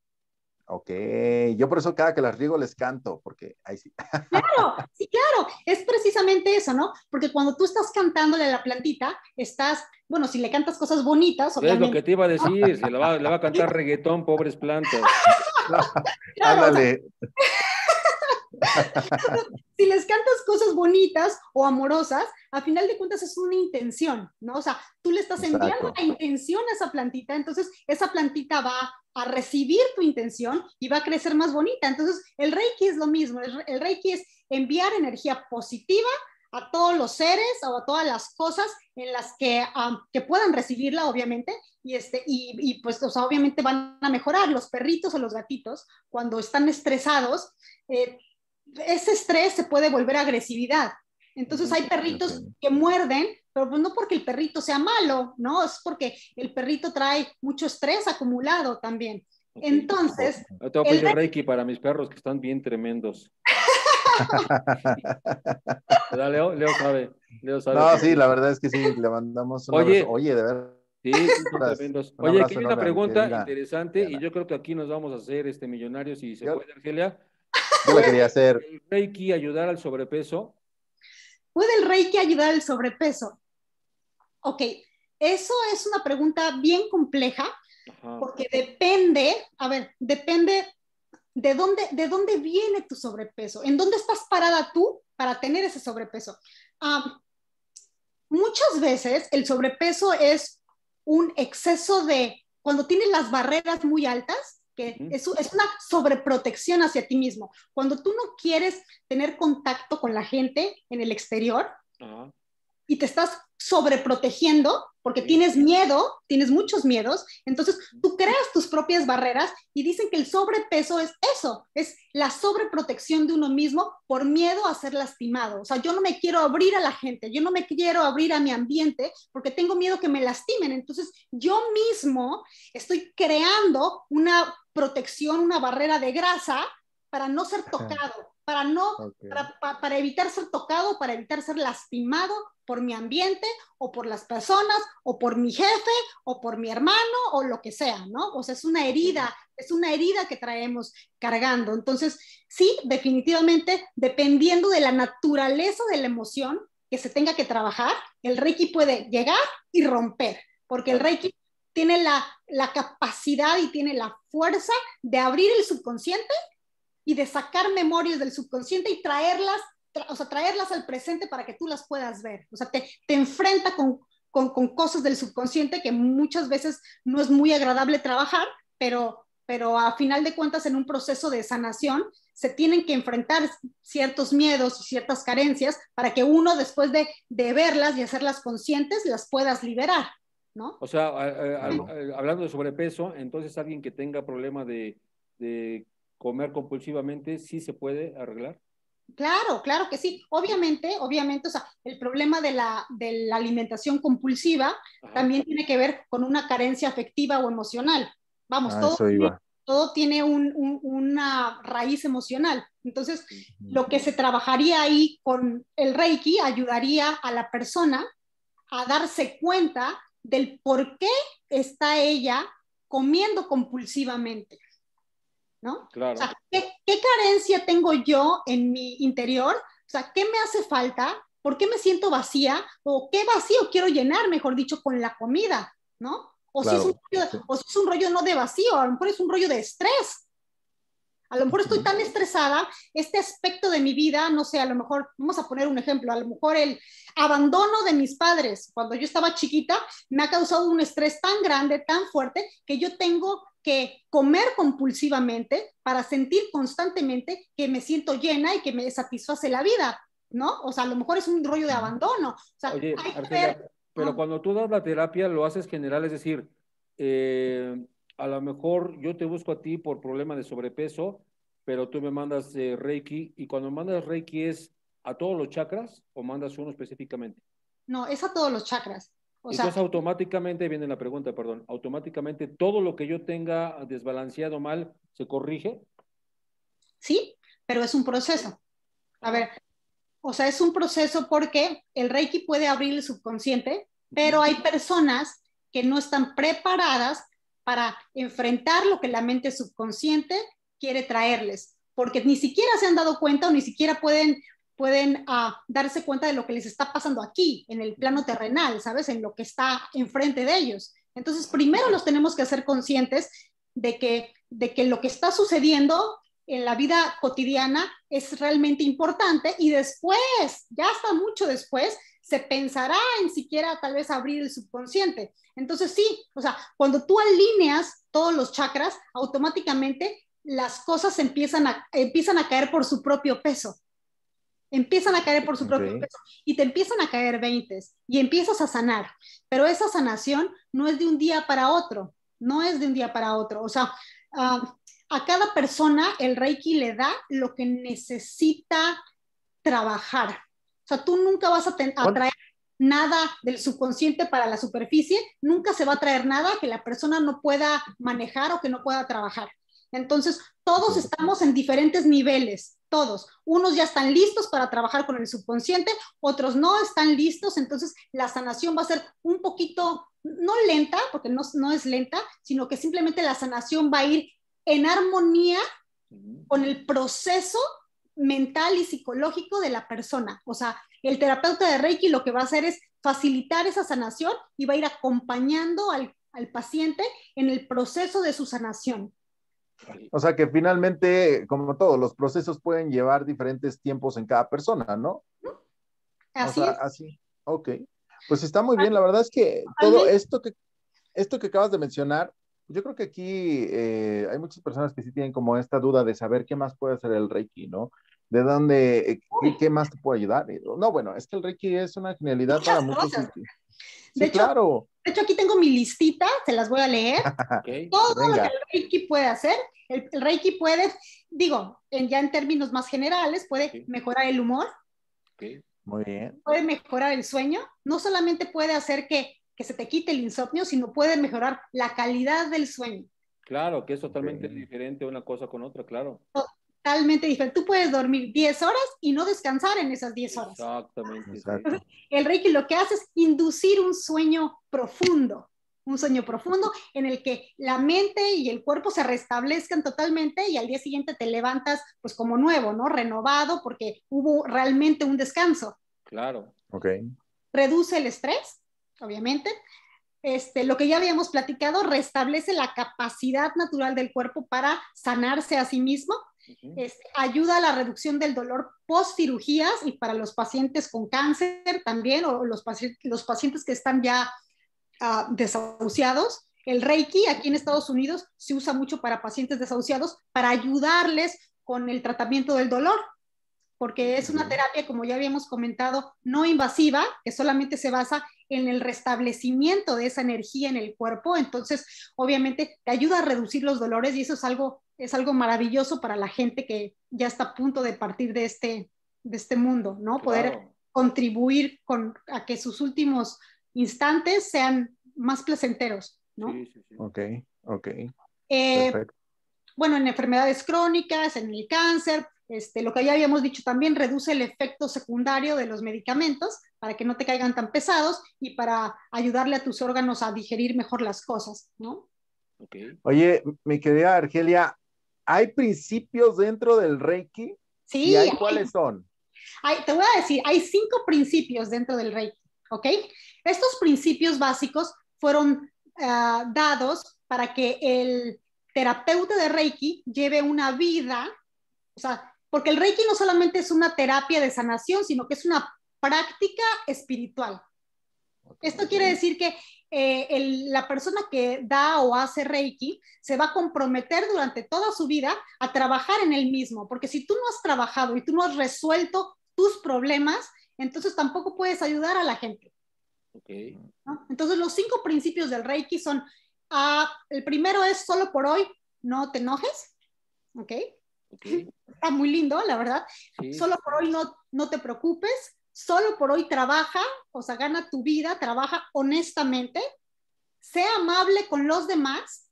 Ok, yo por eso cada que las riego les canto, porque ahí sí. Claro, sí, claro, es precisamente eso, ¿no? Porque cuando tú estás cantándole a la plantita, estás, bueno, si le cantas cosas bonitas, obviamente. Es lo que te iba a decir, se le va, le va a cantar reggaetón, pobres plantas. Claro, ándale. O sea, si les cantas cosas bonitas o amorosas, a final de cuentas es una intención, ¿no? O sea, tú le estás enviando Exacto. la intención a esa plantita, entonces esa plantita va a recibir tu intención y va a crecer más bonita. Entonces, el Reiki es lo mismo. El Reiki es enviar energía positiva a todos los seres o a todas las cosas en las que, um, que puedan recibirla, obviamente, y, este, y, y pues, o sea, obviamente van a mejorar. Los perritos o los gatitos, cuando están estresados, eh, ese estrés se puede volver agresividad. Entonces hay perritos okay. que muerden, pero pues no porque el perrito sea malo, ¿no? Es porque el perrito trae mucho estrés acumulado también. Okay. Entonces... Yo tengo que pedir el... Reiki para mis perros que están bien tremendos. Leo, Leo sabe. Leo sabe no, sí, la verdad es que sí, le mandamos un Oye, abrazo. Oye, de verdad. Sí, son tremendos. Un Oye, aquí hay una pregunta interesante Diana. Y yo creo que aquí nos vamos a hacer este millonarios si se yo, puede, Argelia. Yo la quería hacer. ¿El Reiki ayudar al sobrepeso? ¿Puede el Reiki ayudar al sobrepeso? Ok, eso es una pregunta bien compleja. Ajá. Porque depende, a ver, depende de dónde, de dónde viene tu sobrepeso, en dónde estás parada tú para tener ese sobrepeso. Um, muchas veces el sobrepeso es un exceso de, cuando tienes las barreras muy altas, que uh-huh. es, es una sobreprotección hacia ti mismo. Cuando tú no quieres tener contacto con la gente en el exterior uh-huh. y te estás sobreprotegiendo porque sí. tienes miedo, tienes muchos miedos, entonces tú creas tus propias barreras y dicen que el sobrepeso es eso, es la sobreprotección de uno mismo por miedo a ser lastimado. O sea, yo no me quiero abrir a la gente, yo no me quiero abrir a mi ambiente porque tengo miedo que me lastimen. Entonces yo mismo estoy creando una protección, una barrera de grasa para no ser tocado, para, no, okay. para, para, para evitar ser tocado, para evitar ser lastimado por mi ambiente o por las personas o por mi jefe o por mi hermano o lo que sea, ¿no? O sea, es una herida, es una herida que traemos cargando. Entonces, sí, definitivamente, dependiendo de la naturaleza de la emoción que se tenga que trabajar, el Reiki puede llegar y romper, porque el Reiki tiene la, la capacidad y tiene la fuerza de abrir el subconsciente y de sacar memorias del subconsciente y traerlas, tra o sea, traerlas al presente para que tú las puedas ver. O sea, te, te enfrenta con, con, con cosas del subconsciente que muchas veces no es muy agradable trabajar, pero, pero a final de cuentas en un proceso de sanación se tienen que enfrentar ciertos miedos y ciertas carencias para que uno después de, de verlas y hacerlas conscientes las puedas liberar, ¿no? O sea, a, a, a, hablando de sobrepeso, entonces alguien que tenga problema de, de comer compulsivamente, ¿sí se puede arreglar? Claro, claro que sí. Obviamente, obviamente, o sea, el problema de la, de la alimentación compulsiva Ajá. también tiene que ver con una carencia afectiva o emocional. Vamos, ah, todo, tiene, todo tiene un, un, una raíz emocional. Entonces, uh-huh. lo que se trabajaría ahí con el Reiki ayudaría a la persona a darse cuenta del por qué está ella comiendo compulsivamente, ¿no? Claro. O sea, ¿qué, ¿qué carencia tengo yo en mi interior? O sea, ¿qué me hace falta? ¿Por qué me siento vacía? ¿O qué vacío quiero llenar, mejor dicho, con la comida, ¿no? O, claro. si es un rollo, sí. o si es un rollo no de vacío, a lo mejor es un rollo de estrés. A lo mejor estoy tan estresada, este aspecto de mi vida, no sé, a lo mejor, vamos a poner un ejemplo, a lo mejor el abandono de mis padres cuando yo estaba chiquita me ha causado un estrés tan grande, tan fuerte, que yo tengo que comer compulsivamente para sentir constantemente que me siento llena y que me satisface la vida, ¿no? O sea, a lo mejor es un rollo de abandono. O sea, Oye, hay que Argelia, ver... pero ah. cuando tú das la terapia lo haces general, es decir, eh, a lo mejor yo te busco a ti por problema de sobrepeso, pero tú me mandas eh, Reiki, y cuando mandas Reiki es a todos los chakras o mandas uno específicamente? No, es a todos los chakras. O Entonces sea, automáticamente, viene la pregunta, perdón, automáticamente todo lo que yo tenga desbalanceado mal se corrige. Sí, pero es un proceso. A ver, o sea, es un proceso porque el Reiki puede abrir el subconsciente, pero hay personas que no están preparadas para enfrentar lo que la mente subconsciente quiere traerles, porque ni siquiera se han dado cuenta o ni siquiera pueden pueden uh, darse cuenta de lo que les está pasando aquí, en el plano terrenal, ¿sabes? En lo que está enfrente de ellos. Entonces, primero los tenemos que hacer conscientes de que, de que lo que está sucediendo en la vida cotidiana es realmente importante, y después, ya hasta mucho después, se pensará en siquiera tal vez abrir el subconsciente. Entonces, sí, o sea, cuando tú alineas todos los chakras, automáticamente las cosas empiezan a, empiezan a caer por su propio peso. Empiezan a caer por su propio okay. peso y te empiezan a caer veintes y empiezas a sanar, pero esa sanación no es de un día para otro, no es de un día para otro. O sea, uh, a cada persona el Reiki le da lo que necesita trabajar. O sea, tú nunca vas a, a traer nada del subconsciente para la superficie, nunca se va a traer nada que la persona no pueda manejar o que no pueda trabajar. Entonces, todos estamos en diferentes niveles, todos. Unos ya están listos para trabajar con el subconsciente, otros no están listos, entonces la sanación va a ser un poquito, no lenta, porque no, no es lenta, sino que simplemente la sanación va a ir en armonía con el proceso mental y psicológico de la persona. O sea, el terapeuta de Reiki lo que va a hacer es facilitar esa sanación y va a ir acompañando al, al paciente en el proceso de su sanación. O sea que finalmente, como todos los procesos pueden llevar diferentes tiempos en cada persona, ¿no? Así o sea, es. Así, ok. Pues está muy bien, la verdad es que todo esto que, esto que acabas de mencionar, yo creo que aquí eh, hay muchas personas que sí tienen como esta duda de saber qué más puede hacer el Reiki, ¿no? ¿De dónde, eh, qué, qué más te puede ayudar? No, bueno, es que el Reiki es una genialidad Muchas para muchos. cosas. Sí, De sí, hecho, claro. de hecho, aquí tengo mi listita, se las voy a leer. Okay. Todo Venga. lo que el Reiki puede hacer. El, el Reiki puede, digo, en, ya en términos más generales, puede Okay. mejorar el humor. Okay. Muy bien. Puede mejorar el sueño. No solamente puede hacer que, que se te quite el insomnio, sino puede mejorar la calidad del sueño. Claro, que es totalmente Okay. diferente una cosa con otra, claro. Totalmente diferente. Tú puedes dormir diez horas y no descansar en esas diez horas. Exactamente. Exacto. El Reiki lo que hace es inducir un sueño profundo, un sueño profundo en el que la mente y el cuerpo se restablezcan totalmente y al día siguiente te levantas pues como nuevo, ¿no? Renovado porque hubo realmente un descanso. Claro. Ok. Reduce el estrés, obviamente. Este, lo que ya habíamos platicado, restablece la capacidad natural del cuerpo para sanarse a sí mismo. Uh-huh. Este, ayuda a la reducción del dolor post cirugías y para los pacientes con cáncer también, o los, paci- los pacientes que están ya uh, desahuciados. El Reiki aquí en Estados Unidos se usa mucho para pacientes desahuciados para ayudarles con el tratamiento del dolor, porque es una terapia, como ya habíamos comentado, no invasiva, que solamente se basa en el restablecimiento de esa energía en el cuerpo. Entonces, obviamente, te ayuda a reducir los dolores y eso es algo, es algo maravilloso para la gente que ya está a punto de partir de este, de este mundo, ¿no? Claro. Poder contribuir con, a que sus últimos instantes sean más placenteros, ¿no? Sí, sí, sí. Ok, ok. Eh, Perfecto. Bueno, en enfermedades crónicas, en el cáncer, este, lo que ya habíamos dicho también, reduce el efecto secundario de los medicamentos para que no te caigan tan pesados y para ayudarle a tus órganos a digerir mejor las cosas, ¿no? Okay. Oye, mi querida Argelia, ¿hay principios dentro del Reiki? Sí. ¿Y hay, hay, cuáles son? Hay, te voy a decir, hay cinco principios dentro del Reiki, ¿ok? Estos principios básicos fueron uh, dados para que el terapeuta de Reiki lleve una vida, o sea, porque el Reiki no solamente es una terapia de sanación, sino que es una práctica espiritual. Okay. Esto quiere decir que eh, el, la persona que da o hace Reiki se va a comprometer durante toda su vida a trabajar en él mismo, porque si tú no has trabajado y tú no has resuelto tus problemas, entonces tampoco puedes ayudar a la gente. Okay. ¿No? Entonces los cinco principios del Reiki son, uh, el primero es solo por hoy, no te enojes, ¿ok? Okay. Está muy lindo, la verdad. Sí, solo por hoy no, no te preocupes, solo por hoy trabaja, o sea, gana tu vida, trabaja honestamente, sea amable con los demás,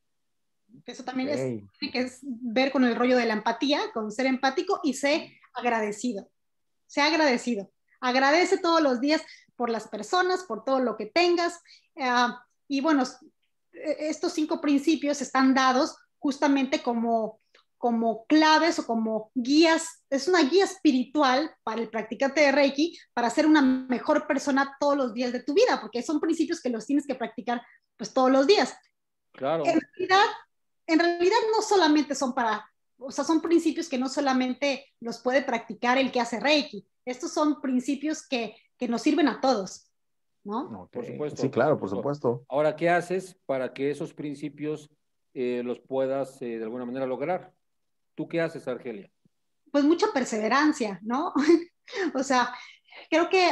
eso también okay. es, tiene que ver con el rollo de la empatía, con ser empático, y sé agradecido, sea agradecido, agradece todos los días por las personas, por todo lo que tengas, uh, y bueno, estos cinco principios están dados justamente como como claves o como guías, es una guía espiritual para el practicante de Reiki para ser una mejor persona todos los días de tu vida, porque son principios que los tienes que practicar pues todos los días. Claro. En realidad, en realidad no solamente son para, o sea, son principios que no solamente los puede practicar el que hace Reiki, estos son principios que, que nos sirven a todos, ¿no? Okay. Por supuesto. Sí, claro, por supuesto. Ahora, ¿qué haces para que esos principios eh, los puedas eh, de alguna manera lograr? ¿Tú qué haces, Argelia? Pues mucha perseverancia, ¿no? O sea, creo que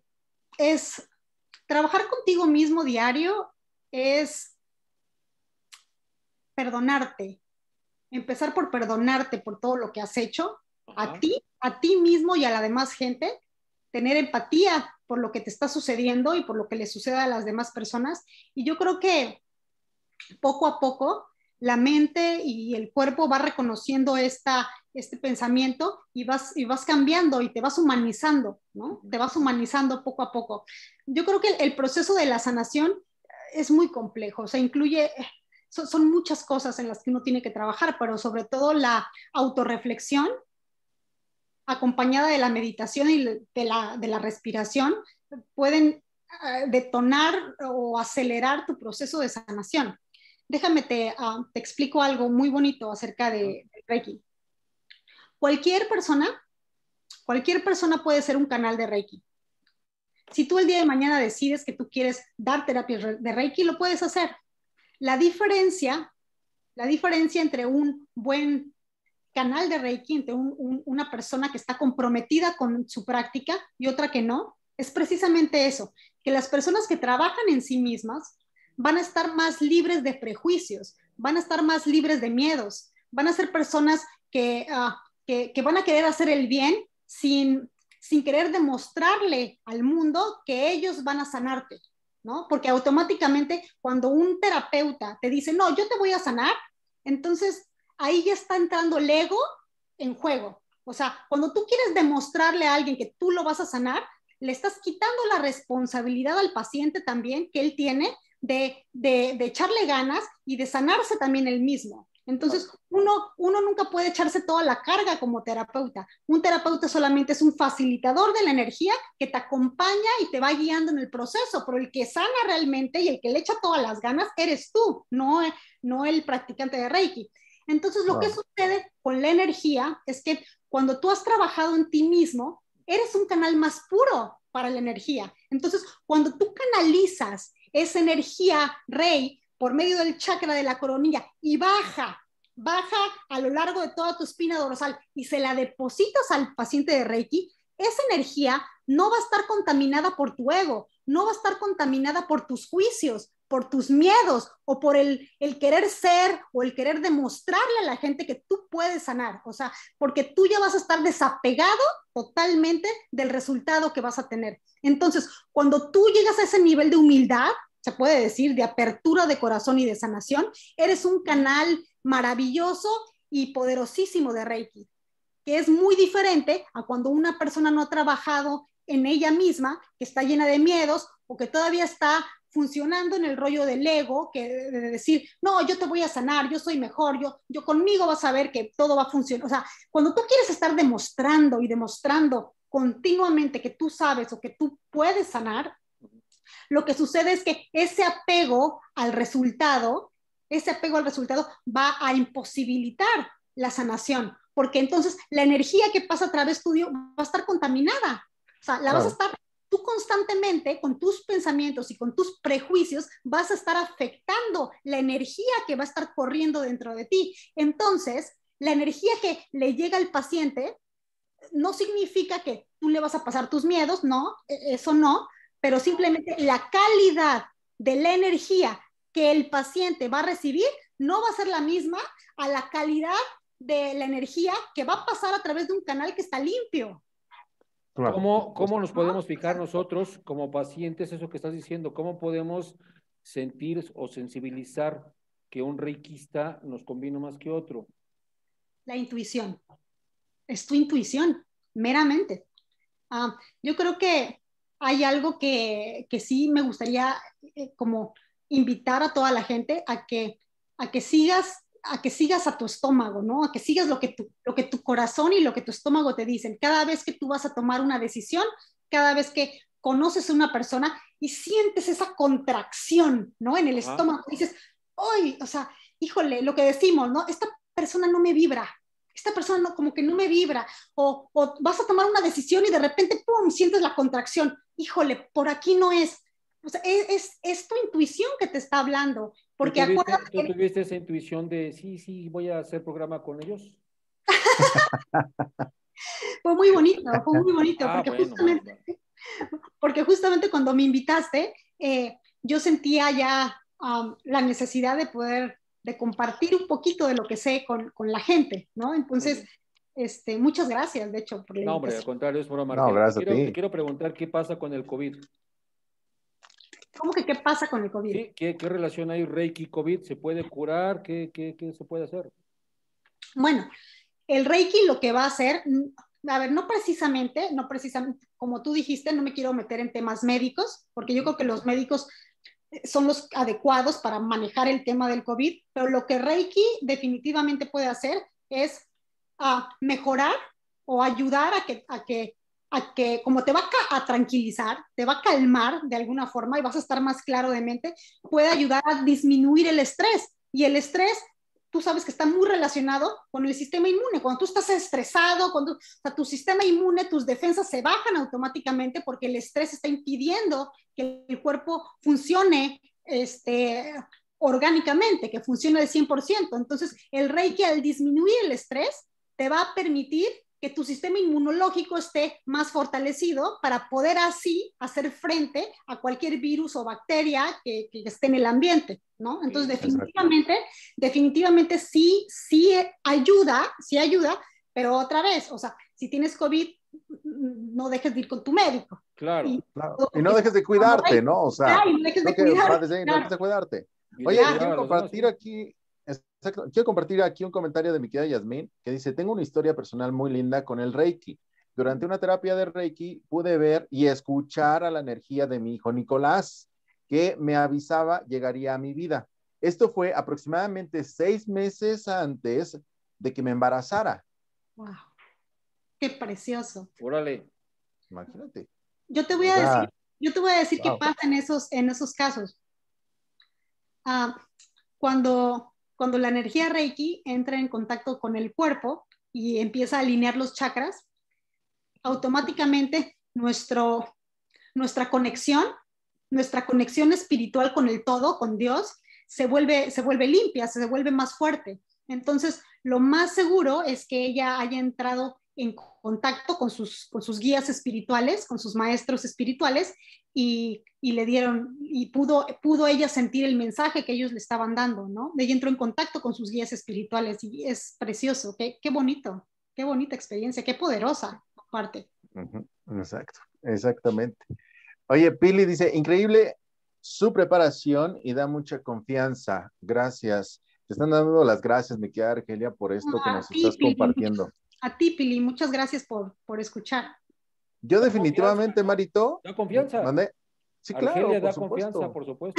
es trabajar contigo mismo diario, es perdonarte, empezar por perdonarte por todo lo que has hecho, Ajá. a ti, a ti mismo y a la demás gente, tener empatía por lo que te está sucediendo y por lo que le sucede a las demás personas. Y yo creo que poco a poco la mente y el cuerpo va reconociendo esta, este pensamiento y vas, y vas cambiando y te vas humanizando, ¿no? Te vas humanizando poco a poco. Yo creo que el, el proceso de la sanación es muy complejo, o sea, incluye, son, son muchas cosas en las que uno tiene que trabajar, pero sobre todo la autorreflexión acompañada de la meditación y de la, de la respiración pueden uh, detonar o acelerar tu proceso de sanación. Déjame te, uh, te explico algo muy bonito acerca de, de Reiki. Cualquier persona, cualquier persona puede ser un canal de Reiki. Si tú el día de mañana decides que tú quieres dar terapias de Reiki, lo puedes hacer. la diferencia, la diferencia entre un buen canal de Reiki, entre un, un, una persona que está comprometida con su práctica y otra que no, es precisamente eso, que las personas que trabajan en sí mismas van a estar más libres de prejuicios, van a estar más libres de miedos, van a ser personas que, uh, que, que van a querer hacer el bien sin, sin querer demostrarle al mundo que ellos van a sanarte, ¿no? Porque automáticamente cuando un terapeuta te dice, no, yo te voy a sanar, entonces ahí ya está entrando el ego en juego. O sea, cuando tú quieres demostrarle a alguien que tú lo vas a sanar, le estás quitando la responsabilidad al paciente también que él tiene de, de, de echarle ganas y de sanarse también él mismo. Entonces, uno, uno nunca puede echarse toda la carga como terapeuta. Un terapeuta solamente es un facilitador de la energía que te acompaña y te va guiando en el proceso, pero el que sana realmente y el que le echa todas las ganas eres tú, no, no el practicante de Reiki. Entonces, lo wow. que sucede con la energía es que cuando tú has trabajado en ti mismo, eres un canal más puro para la energía. Entonces, cuando tú canalizas esa energía Rei por medio del chakra de la coronilla y baja, baja a lo largo de toda tu espina dorsal y se la depositas al paciente de Reiki, esa energía no va a estar contaminada por tu ego, no va a estar contaminada por tus juicios, por tus miedos o por el, el querer ser o el querer demostrarle a la gente que tú puedes sanar. O sea, porque tú ya vas a estar desapegado totalmente del resultado que vas a tener. Entonces, cuando tú llegas a ese nivel de humildad, se puede decir, de apertura de corazón y de sanación, eres un canal maravilloso y poderosísimo de Reiki, que es muy diferente a cuando una persona no ha trabajado en ella misma, que está llena de miedos o que todavía está funcionando en el rollo del ego, que de decir, no, yo te voy a sanar, yo soy mejor, yo, yo conmigo vas a ver que todo va a funcionar. O sea, cuando tú quieres estar demostrando y demostrando continuamente que tú sabes o que tú puedes sanar, lo que sucede es que ese apego al resultado, ese apego al resultado va a imposibilitar la sanación, porque entonces la energía que pasa a través tuyo va a estar contaminada. O sea, la claro. vas a estar, tú constantemente con tus pensamientos y con tus prejuicios vas a estar afectando la energía que va a estar corriendo dentro de ti. Entonces, la energía que le llega al paciente no significa que tú le vas a pasar tus miedos, no, eso no, pero simplemente la calidad de la energía que el paciente va a recibir no va a ser la misma a la calidad de la energía que va a pasar a través de un canal que está limpio. ¿Cómo, cómo nos podemos fijar nosotros como pacientes eso que estás diciendo? ¿Cómo podemos sentir o sensibilizar que un reikista nos conviene más que otro? La intuición. Es tu intuición, meramente. Uh, yo creo que hay algo que, que sí me gustaría eh, como invitar a toda la gente a que, a que sigas a que sigas a tu estómago, ¿no? A que sigas lo que, tu, lo que tu corazón y lo que tu estómago te dicen. Cada vez que tú vas a tomar una decisión, cada vez que conoces a una persona y sientes esa contracción, ¿no? En el Ajá. estómago, dices, ¡ay! O sea, híjole, lo que decimos, ¿no? Esta persona no me vibra, esta persona no, como que no me vibra, o, o vas a tomar una decisión y de repente, ¡pum!, sientes la contracción, híjole, por aquí no es. O sea, es, es, es tu intuición que te está hablando. Porque ¿Tú tuviste, acuérdate ¿tú que... tuviste esa intuición de, sí, sí, voy a hacer programa con ellos? Fue muy bonito, fue muy bonito, ah, porque, bueno, justamente, bueno. porque justamente cuando me invitaste, eh, yo sentía ya um, la necesidad de poder, de compartir un poquito de lo que sé con, con la gente, ¿no? Entonces, este, muchas gracias, de hecho, por la No, invitación. hombre, al contrario, es broma. No, gracias te, quiero, a ti. te quiero preguntar qué pasa con el COVID. ¿Cómo que qué pasa con el COVID? ¿Qué, qué, qué relación hay Reiki-COVID? ¿Se puede curar? ¿Qué, qué, ¿Qué se puede hacer? Bueno, el Reiki lo que va a hacer, a ver, no precisamente, no precisamente, como tú dijiste, no me quiero meter en temas médicos, porque yo creo que los médicos son los adecuados para manejar el tema del COVID, pero lo que Reiki definitivamente puede hacer es uh, mejorar o ayudar a que, a que a que como te va a, a tranquilizar, te va a calmar de alguna forma y vas a estar más claro de mente, puede ayudar a disminuir el estrés. Y el estrés, tú sabes que está muy relacionado con el sistema inmune. Cuando tú estás estresado, cuando o sea, tu sistema inmune, tus defensas se bajan automáticamente porque el estrés está impidiendo que el cuerpo funcione este, orgánicamente, que funciona al cien por ciento. Entonces, el Reiki, al disminuir el estrés, te va a permitir que tu sistema inmunológico esté más fortalecido para poder así hacer frente a cualquier virus o bacteria que, que esté en el ambiente, ¿no? Entonces, sí, definitivamente, definitivamente sí, sí ayuda, sí ayuda, pero otra vez, o sea, si tienes COVID, no dejes de ir con tu médico. Claro, y, claro. Y no dejes de cuidarte, ¿no? O sea, claro, no dejes de, no que, cuidarte, claro. claro. No dejes de cuidarte. Oye, claro, quiero compartir aquí, exacto, quiero compartir aquí un comentario de mi querida Yasmín, que dice, tengo una historia personal muy linda con el Reiki. Durante una terapia de Reiki pude ver y escuchar a la energía de mi hijo Nicolás, que me avisaba llegaría a mi vida. Esto fue aproximadamente seis meses antes de que me embarazara. Wow, qué precioso. Órale. Imagínate. Yo te voy a decir, yo te voy a decir wow. qué pasa en esos, en esos casos. Uh, cuando, cuando la energía Reiki entra en contacto con el cuerpo y empieza a alinear los chakras, automáticamente nuestro, nuestra conexión, nuestra conexión espiritual con el todo, con Dios, se vuelve, se vuelve limpia, se vuelve más fuerte. Entonces, lo más seguro es que ella haya entrado en contacto con sus, con sus guías espirituales, con sus maestros espirituales, y, y le dieron, y pudo, pudo ella sentir el mensaje que ellos le estaban dando, ¿no? Ella entró en contacto con sus guías espirituales, y es precioso, qué, qué bonito, qué bonita experiencia, qué poderosa parte. Uh-huh. Exacto, exactamente. Oye, Pili dice, increíble su preparación y da mucha confianza, gracias. Te están dando las gracias, mi querida Argelia, por esto que nos estás compartiendo. A ti, Pili, muchas gracias por, por escuchar. Yo da definitivamente, confianza, ¿no? Marito. Da confianza. ¿Mandé? Sí, claro, Argelia por da supuesto. confianza, por supuesto.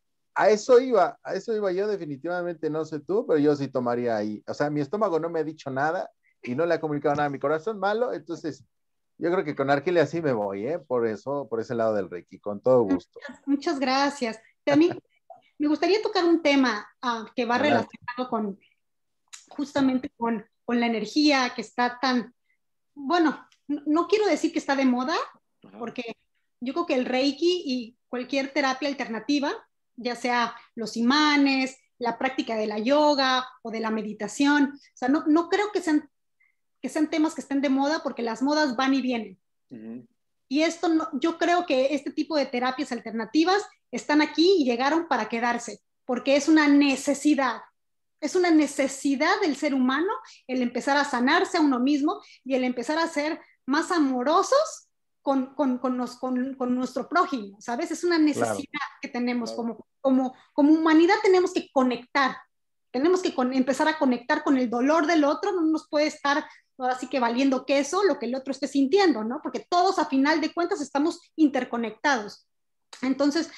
A eso iba, a eso iba yo definitivamente, no sé tú, pero yo sí tomaría ahí. O sea, mi estómago no me ha dicho nada y no le ha comunicado nada a mi corazón malo, entonces yo creo que con Argelia sí me voy, ¿eh? Por eso, por ese lado del Reiki, con todo gusto. Muchas, muchas gracias. También me gustaría tocar un tema uh, que va Adelante. relacionado con, justamente con, con la energía que está tan, bueno, no, no quiero decir que está de moda, Ajá. porque yo creo que el Reiki y cualquier terapia alternativa, ya sea los imanes, la práctica de la yoga o de la meditación, o sea, no, no creo que sean, que sean temas que estén de moda porque las modas van y vienen. Uh-huh. Y esto, no, yo creo que este tipo de terapias alternativas están aquí y llegaron para quedarse, porque es una necesidad. Es una necesidad del ser humano el empezar a sanarse a uno mismo y el empezar a ser más amorosos con, con, con, nos, con, con nuestro prójimo, ¿sabes? Es una necesidad claro. que tenemos claro. como, como, como humanidad, tenemos que conectar, tenemos que con, empezar a conectar con el dolor del otro, no nos puede estar ahora sí que valiendo queso lo que el otro esté sintiendo, ¿no? Porque todos a final de cuentas estamos interconectados. Entonces,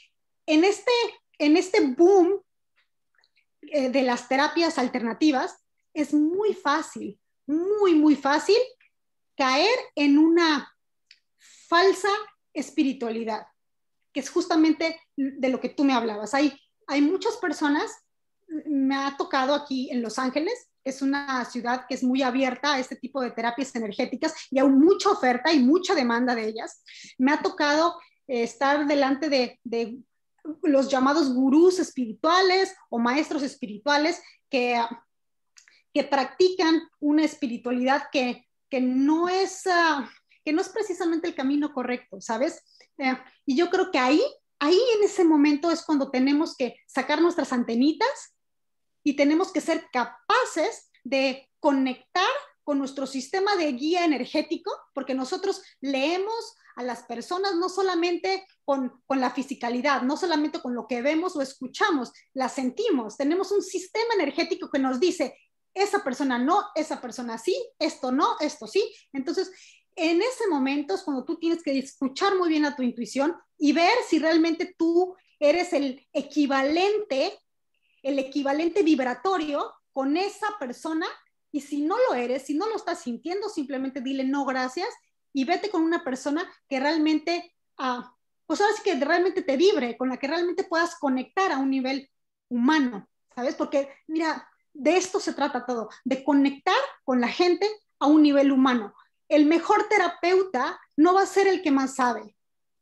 en este, en este boom eh, de las terapias alternativas, es muy fácil, muy, muy fácil caer en una falsa espiritualidad, que es justamente de lo que tú me hablabas. Hay, hay muchas personas, me ha tocado aquí en Los Ángeles, es una ciudad que es muy abierta a este tipo de terapias energéticas y hay mucha oferta y mucha demanda de ellas. Me ha tocado eh, estar delante de, de los llamados gurús espirituales o maestros espirituales que, que practican una espiritualidad que, que, no es, uh, que no es precisamente el camino correcto, ¿sabes? Eh, y yo creo que ahí, ahí en ese momento es cuando tenemos que sacar nuestras antenitas y tenemos que ser capaces de conectar con nuestro sistema de guía energético, porque nosotros leemos a las personas no solamente con, con la fisicalidad, no solamente con lo que vemos o escuchamos, la sentimos. Tenemos un sistema energético que nos dice, esa persona no, esa persona sí, esto no, esto sí. Entonces, en ese momento es cuando tú tienes que escuchar muy bien a tu intuición y ver si realmente tú eres el equivalente el equivalente vibratorio con esa persona, y si no lo eres, si no lo estás sintiendo, simplemente dile no gracias y vete con una persona que realmente, uh, pues ahora sí que realmente te vibre, con la que realmente puedas conectar a un nivel humano, ¿sabes? Porque mira, de esto se trata todo, de conectar con la gente a un nivel humano. El mejor terapeuta no va a ser el que más sabe.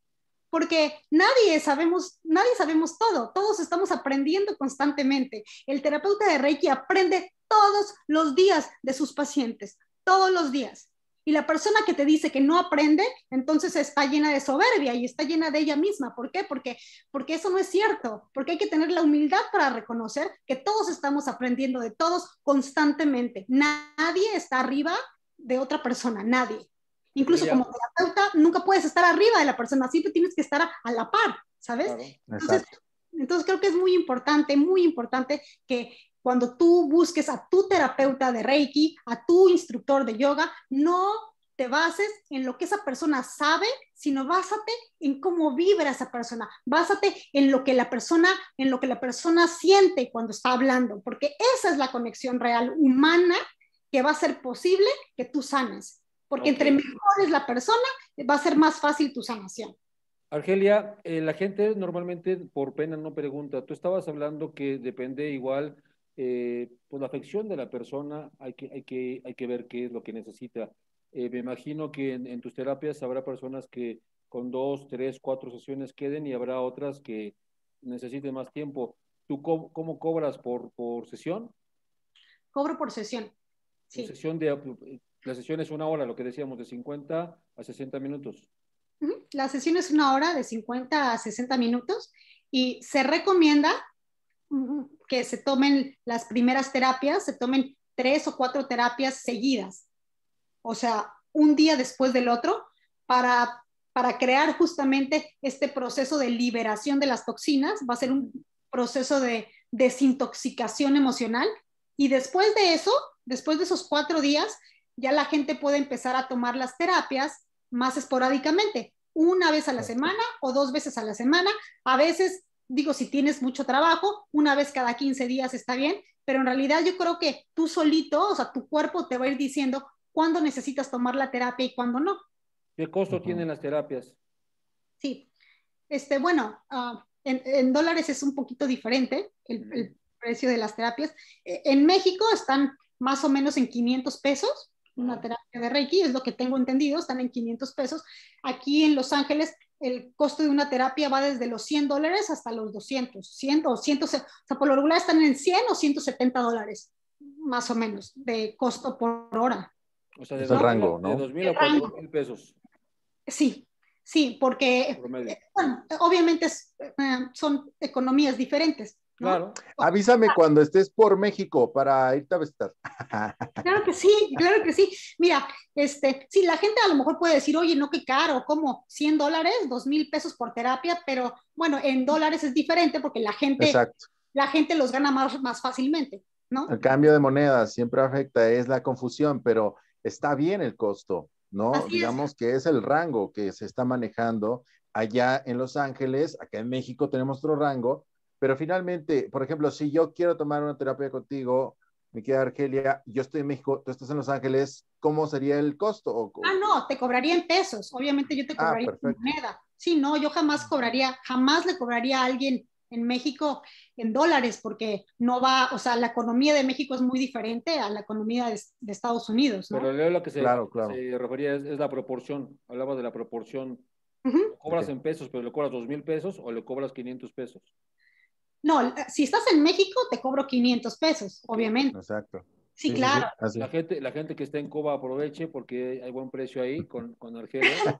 porque nadie sabemos, nadie sabemos todo, todos estamos aprendiendo constantemente. El terapeuta de Reiki aprende todos los días de sus pacientes, todos los días. Y la persona que te dice que no aprende, entonces está llena de soberbia y está llena de ella misma. ¿Por qué? Porque, porque eso no es cierto, porque hay que tener la humildad para reconocer que todos estamos aprendiendo de todos constantemente. Nadie está arriba de otra persona, nadie. Incluso como terapeuta, nunca puedes estar arriba de la persona, siempre tienes que estar a, a la par, ¿sabes? Claro, entonces, entonces creo que es muy importante, muy importante que cuando tú busques a tu terapeuta de Reiki, a tu instructor de yoga, no te bases en lo que esa persona sabe, sino básate en cómo vibra esa persona, básate en lo que la persona, en lo que la persona siente cuando está hablando, porque esa es la conexión real humana que va a ser posible que tú sanes, porque okay. entre mejor es la persona, va a ser más fácil tu sanación. Argelia, eh, la gente normalmente por pena no pregunta. Tú estabas hablando que depende igual, eh, pues la afección de la persona, hay que, hay que, hay que ver qué es lo que necesita. Eh, me imagino que en, en tus terapias habrá personas que con dos, tres, cuatro sesiones queden y habrá otras que necesiten más tiempo. ¿Tú cómo, cómo cobras por, por sesión? Cobro por sesión. Sí. Sesión de, la sesión es una hora, lo que decíamos, de cincuenta a sesenta minutos. La sesión es una hora de cincuenta a sesenta minutos y se recomienda que se tomen las primeras terapias, se tomen tres o cuatro terapias seguidas, o sea, un día después del otro, para, para crear justamente este proceso de liberación de las toxinas. Va a ser un proceso de desintoxicación emocional y después de eso, después de esos cuatro días, ya la gente puede empezar a tomar las terapias más esporádicamente, una vez a la semana o dos veces a la semana. A veces, digo, si tienes mucho trabajo, una vez cada quince días está bien, pero en realidad yo creo que tú solito, o sea, tu cuerpo te va a ir diciendo cuándo necesitas tomar la terapia y cuándo no. ¿Qué costo uh-huh. tienen las terapias? Sí, este, bueno, uh, en, en dólares es un poquito diferente el, uh-huh. el precio de las terapias. Eh, en México están más o menos en quinientos pesos. Una terapia de Reiki, es lo que tengo entendido, están en quinientos pesos. Aquí en Los Ángeles, el costo de una terapia va desde los cien dólares hasta los doscientos, cien o cien, o sea, por lo regular están en cien o ciento setenta dólares, más o menos, de costo por hora. O sea, de, es el rango, ¿no? De dos mil a cuatro mil pesos. Sí, sí, porque, bueno, obviamente es, eh, son economías diferentes. ¿no? Claro. Avísame cuando estés por México para irte a visitar. Claro que sí, claro que sí. Mira, este, sí, la gente a lo mejor puede decir, oye, no, qué caro, ¿cómo? cien dólares, dos mil pesos por terapia, pero bueno, en dólares es diferente porque la gente, Exacto. la gente los gana más, más fácilmente, ¿no? El cambio de moneda siempre afecta, es la confusión, pero está bien el costo, ¿no? Así Digamos es. que es el rango que se está manejando allá en Los Ángeles, acá en México tenemos otro rango. Pero finalmente, por ejemplo, si yo quiero tomar una terapia contigo, mi querida Argelia, yo estoy en México, tú estás en Los Ángeles, ¿cómo sería el costo? Ah, no, te cobraría en pesos, obviamente yo te cobraría ah, en moneda. Sí, no, yo jamás cobraría, jamás le cobraría a alguien en México en dólares, porque no va, o sea, la economía de México es muy diferente a la economía de, de Estados Unidos, ¿no? Pero lo que se, claro, claro. se refería es, es la proporción, hablaba de la proporción. Uh-huh. ¿Cobras okay. en pesos, pero le cobras dos mil pesos o le cobras quinientos pesos? No, si estás en México, te cobro quinientos pesos, obviamente. Exacto. Sí, sí claro. Sí, sí. La, gente, la gente que está en Cuba aproveche porque hay buen precio ahí con, con Argelia.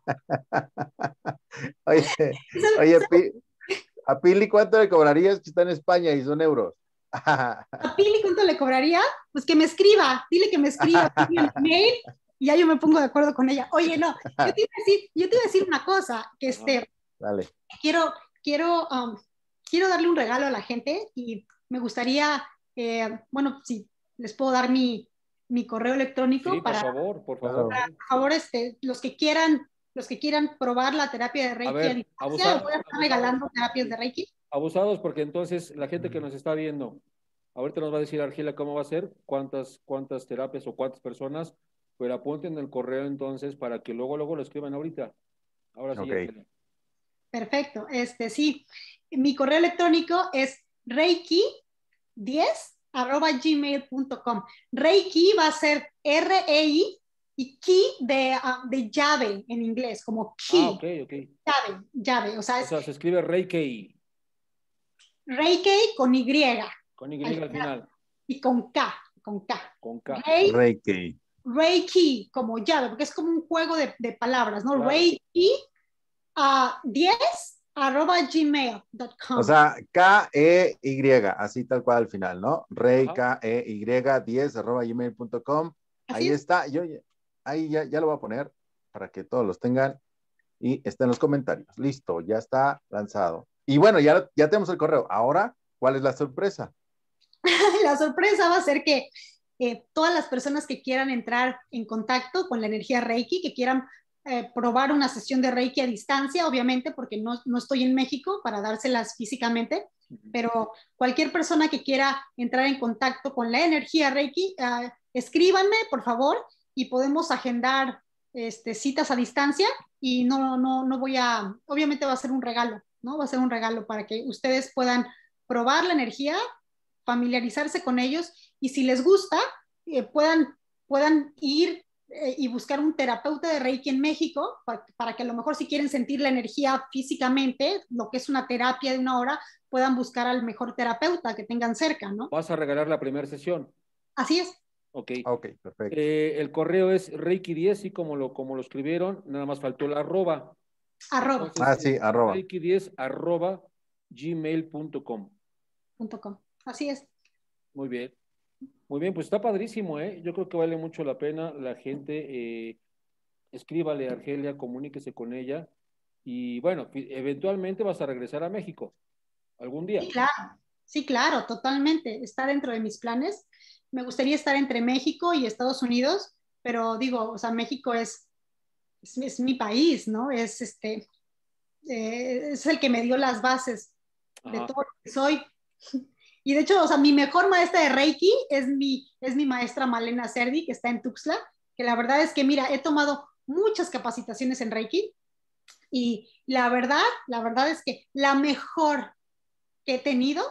Oye, oye Pi, a Pili, ¿cuánto le cobrarías que está en España y son euros? ¿A Pili cuánto le cobraría? Pues que me escriba, dile que me escriba el mail y ya yo me pongo de acuerdo con ella. Oye, no, yo te iba a decir, yo te iba a decir una cosa, que este, Dale. quiero, quiero, um, quiero darle un regalo a la gente y me gustaría, eh, bueno, si les puedo dar mi, mi correo electrónico. Sí, para, por favor, por favor. Para, por favor, este, los que quieran, los que quieran probar la terapia de Reiki, a ver, a abusar, voy a estar regalando terapias de Reiki. Abusados, porque entonces la gente que nos está viendo, ahorita nos va a decir Argelia cómo va a ser, cuántas, cuántas terapias o cuántas personas, pero apunten el correo entonces para que luego, luego lo escriban ahorita. Ahora sí, okay. Argelia. Perfecto, este sí. Mi correo electrónico es reiki diez arroba gmail punto com. Reiki va a ser R E I y ki de, uh, de llave en inglés, como key. Ah, ok, ok. Llave, llave. O sea, o es, sea se escribe Reiki. Reiki con Y. Con Y al final. final. Y con K, con K. Con K. Rei, Reiki. Reiki, como llave, porque es como un juego de, de palabras, ¿no? Claro. Reiki a uh, diez arroba gmail punto com. O sea, K E Y, así tal cual al final, ¿no? Rey, K E Y, diez arroba gmail punto com. Ahí es. Está. Yo ahí ya, ya lo voy a poner para que todos los tengan y está en los comentarios. Listo, ya está lanzado. Y bueno, ya, ya tenemos el correo. Ahora, ¿cuál es la sorpresa? La sorpresa va a ser que eh, todas las personas que quieran entrar en contacto con la energía Reiki, que quieran eh, probar una sesión de Reiki a distancia, obviamente, porque no, no estoy en México para dárselas físicamente, pero cualquier persona que quiera entrar en contacto con la energía Reiki, uh, escríbanme, por favor, y podemos agendar este, citas a distancia y no, no, no voy a, obviamente va a ser un regalo, ¿no? Va a ser un regalo para que ustedes puedan probar la energía, familiarizarse con ellos y si les gusta, eh, puedan, puedan ir eh, y buscar un terapeuta de Reiki en México para, para que a lo mejor si quieren sentir la energía físicamente, lo que es una terapia de una hora, puedan buscar al mejor terapeuta que tengan cerca, ¿no? Vas a regalar la primera sesión. Así es. Ok, ok, perfecto. Eh, el correo es Reiki diez, sí, como lo, como lo escribieron, nada más faltó el arroba. Arroba. Entonces, ah, sí, arroba. Reiki diez arroba gmail punto com. .com. Así es. Muy bien. Muy bien, pues está padrísimo, ¿eh? Yo creo que vale mucho la pena. La gente, eh, escríbale a Argelia, comuníquese con ella. Y bueno, eventualmente vas a regresar a México algún día. Sí, claro. Sí, claro, totalmente. Está dentro de mis planes. Me gustaría estar entre México y Estados Unidos, pero digo, o sea, México es, es, es mi país, ¿no? Es este, eh, es el que me dio las bases de Ajá. todo lo que soy. Y de hecho, o sea, mi mejor maestra de Reiki es mi, es mi maestra Malena Cervi, que está en Tuxtla, que la verdad es que, mira, he tomado muchas capacitaciones en Reiki y la verdad, la verdad es que la mejor que he tenido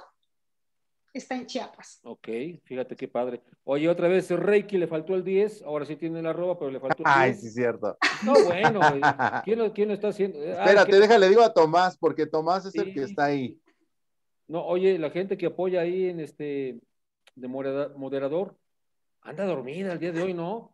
está en Chiapas. Ok, fíjate qué padre. Oye, otra vez Reiki, le faltó el diez, ahora sí tiene el arroba, pero le faltó el diez. Ay, sí, cierto. No, bueno, ¿quién lo, quién lo está haciendo? Espérate, ah, déjale, digo a Tomás, porque Tomás es sí. el que está ahí. No, oye, la gente que apoya ahí en este de moderador, anda dormida el día de hoy, ¿no?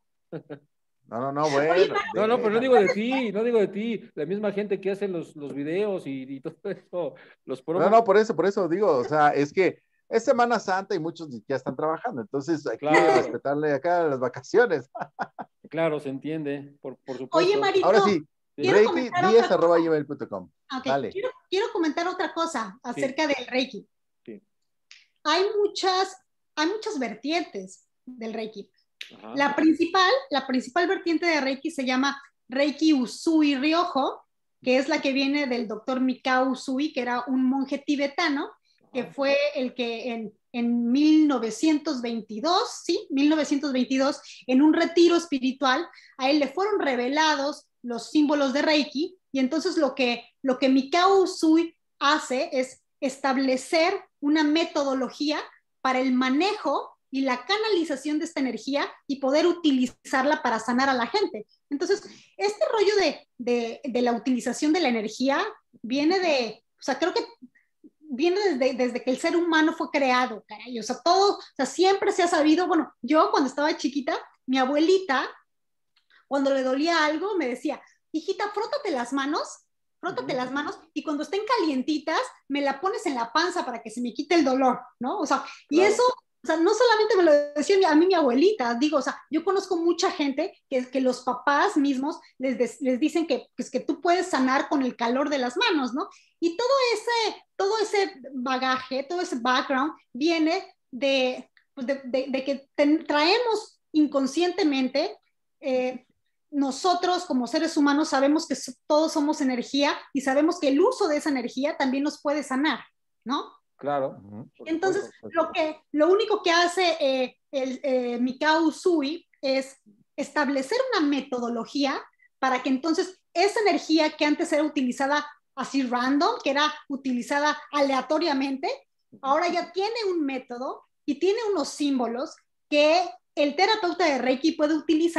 No, no, no, bueno. Oye, no, no, pero no digo de ti, no digo de ti. La misma gente que hace los, los videos y, y todo eso, los promos. No, no, por eso, por eso digo, o sea, es que es Semana Santa y muchos ya están trabajando, entonces hay claro. que respetarle acá las vacaciones. Claro, se entiende, por, por supuesto. Oye, Marito. Ahora sí, reiki diez arroba gmail punto com. Okay. Dale. Quiero, quiero comentar otra cosa acerca sí. del Reiki. Sí. Hay muchas, hay muchas vertientes del Reiki. Ajá. La principal, la principal vertiente de Reiki se llama Reiki Usui Ryoho, que es la que viene del doctor Mikao Usui, que era un monje tibetano, que fue el que en, en mil novecientos veintidós, sí, mil novecientos veintidós, en un retiro espiritual, a él le fueron revelados los símbolos de Reiki, y entonces lo que, lo que Mikao Usui hace es establecer una metodología para el manejo y la canalización de esta energía y poder utilizarla para sanar a la gente. Entonces, este rollo de, de, de la utilización de la energía viene de, o sea, creo que viene desde, desde que el ser humano fue creado, caray. O sea, todo, o sea, siempre se ha sabido, bueno, yo cuando estaba chiquita, mi abuelita, cuando le dolía algo, me decía, hijita, frótate las manos, frótate uh-huh. las manos, y cuando estén calientitas, me la pones en la panza para que se me quite el dolor, ¿no? O sea, claro. Y eso, o sea, no solamente me lo decía a mí mi abuelita, digo, o sea, yo conozco mucha gente que, que los papás mismos les, les dicen que, pues, que tú puedes sanar con el calor de las manos, ¿no? Y todo ese, todo ese bagaje, todo ese background viene de, pues de, de, de que ten, traemos inconscientemente, eh, nosotros como seres humanos sabemos que todos somos energía y sabemos que el uso de esa energía también nos puede sanar, ¿no? Claro. Entonces, lo, que, lo único que hace eh, el, eh, Mikao Usui es establecer una metodología para que entonces esa energía que antes era utilizada así random, que era utilizada aleatoriamente, ahora ya tiene un método y tiene unos símbolos que el terapeuta de Reiki puede utilizar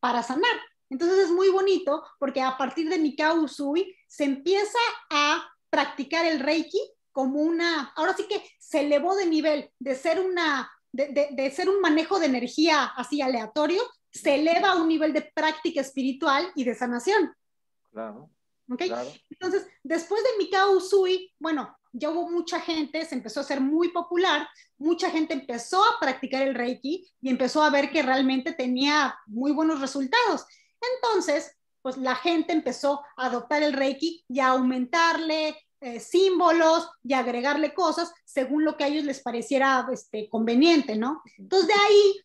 para sanar. Entonces es muy bonito porque a partir de Mikao Usui se empieza a practicar el Reiki como una, ahora sí que se elevó de nivel, de ser una, de, de, de ser un manejo de energía así aleatorio, se eleva a un nivel de práctica espiritual y de sanación. Claro. ¿Okay? Claro. Entonces, después de Mikao Usui, bueno, ya hubo mucha gente, se empezó a hacer muy popular, mucha gente empezó a practicar el Reiki y empezó a ver que realmente tenía muy buenos resultados. Entonces, pues la gente empezó a adoptar el Reiki y a aumentarle eh, símbolos y a agregarle cosas según lo que a ellos les pareciera este, conveniente, ¿no? Entonces, de ahí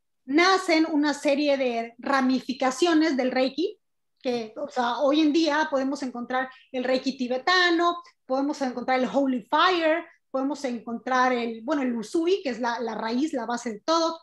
nacen una serie de ramificaciones del Reiki, que, o sea, hoy en día podemos encontrar el Reiki tibetano, podemos encontrar el Holy Fire, podemos encontrar el, bueno, el Usui, que es la, la raíz, la base de todo.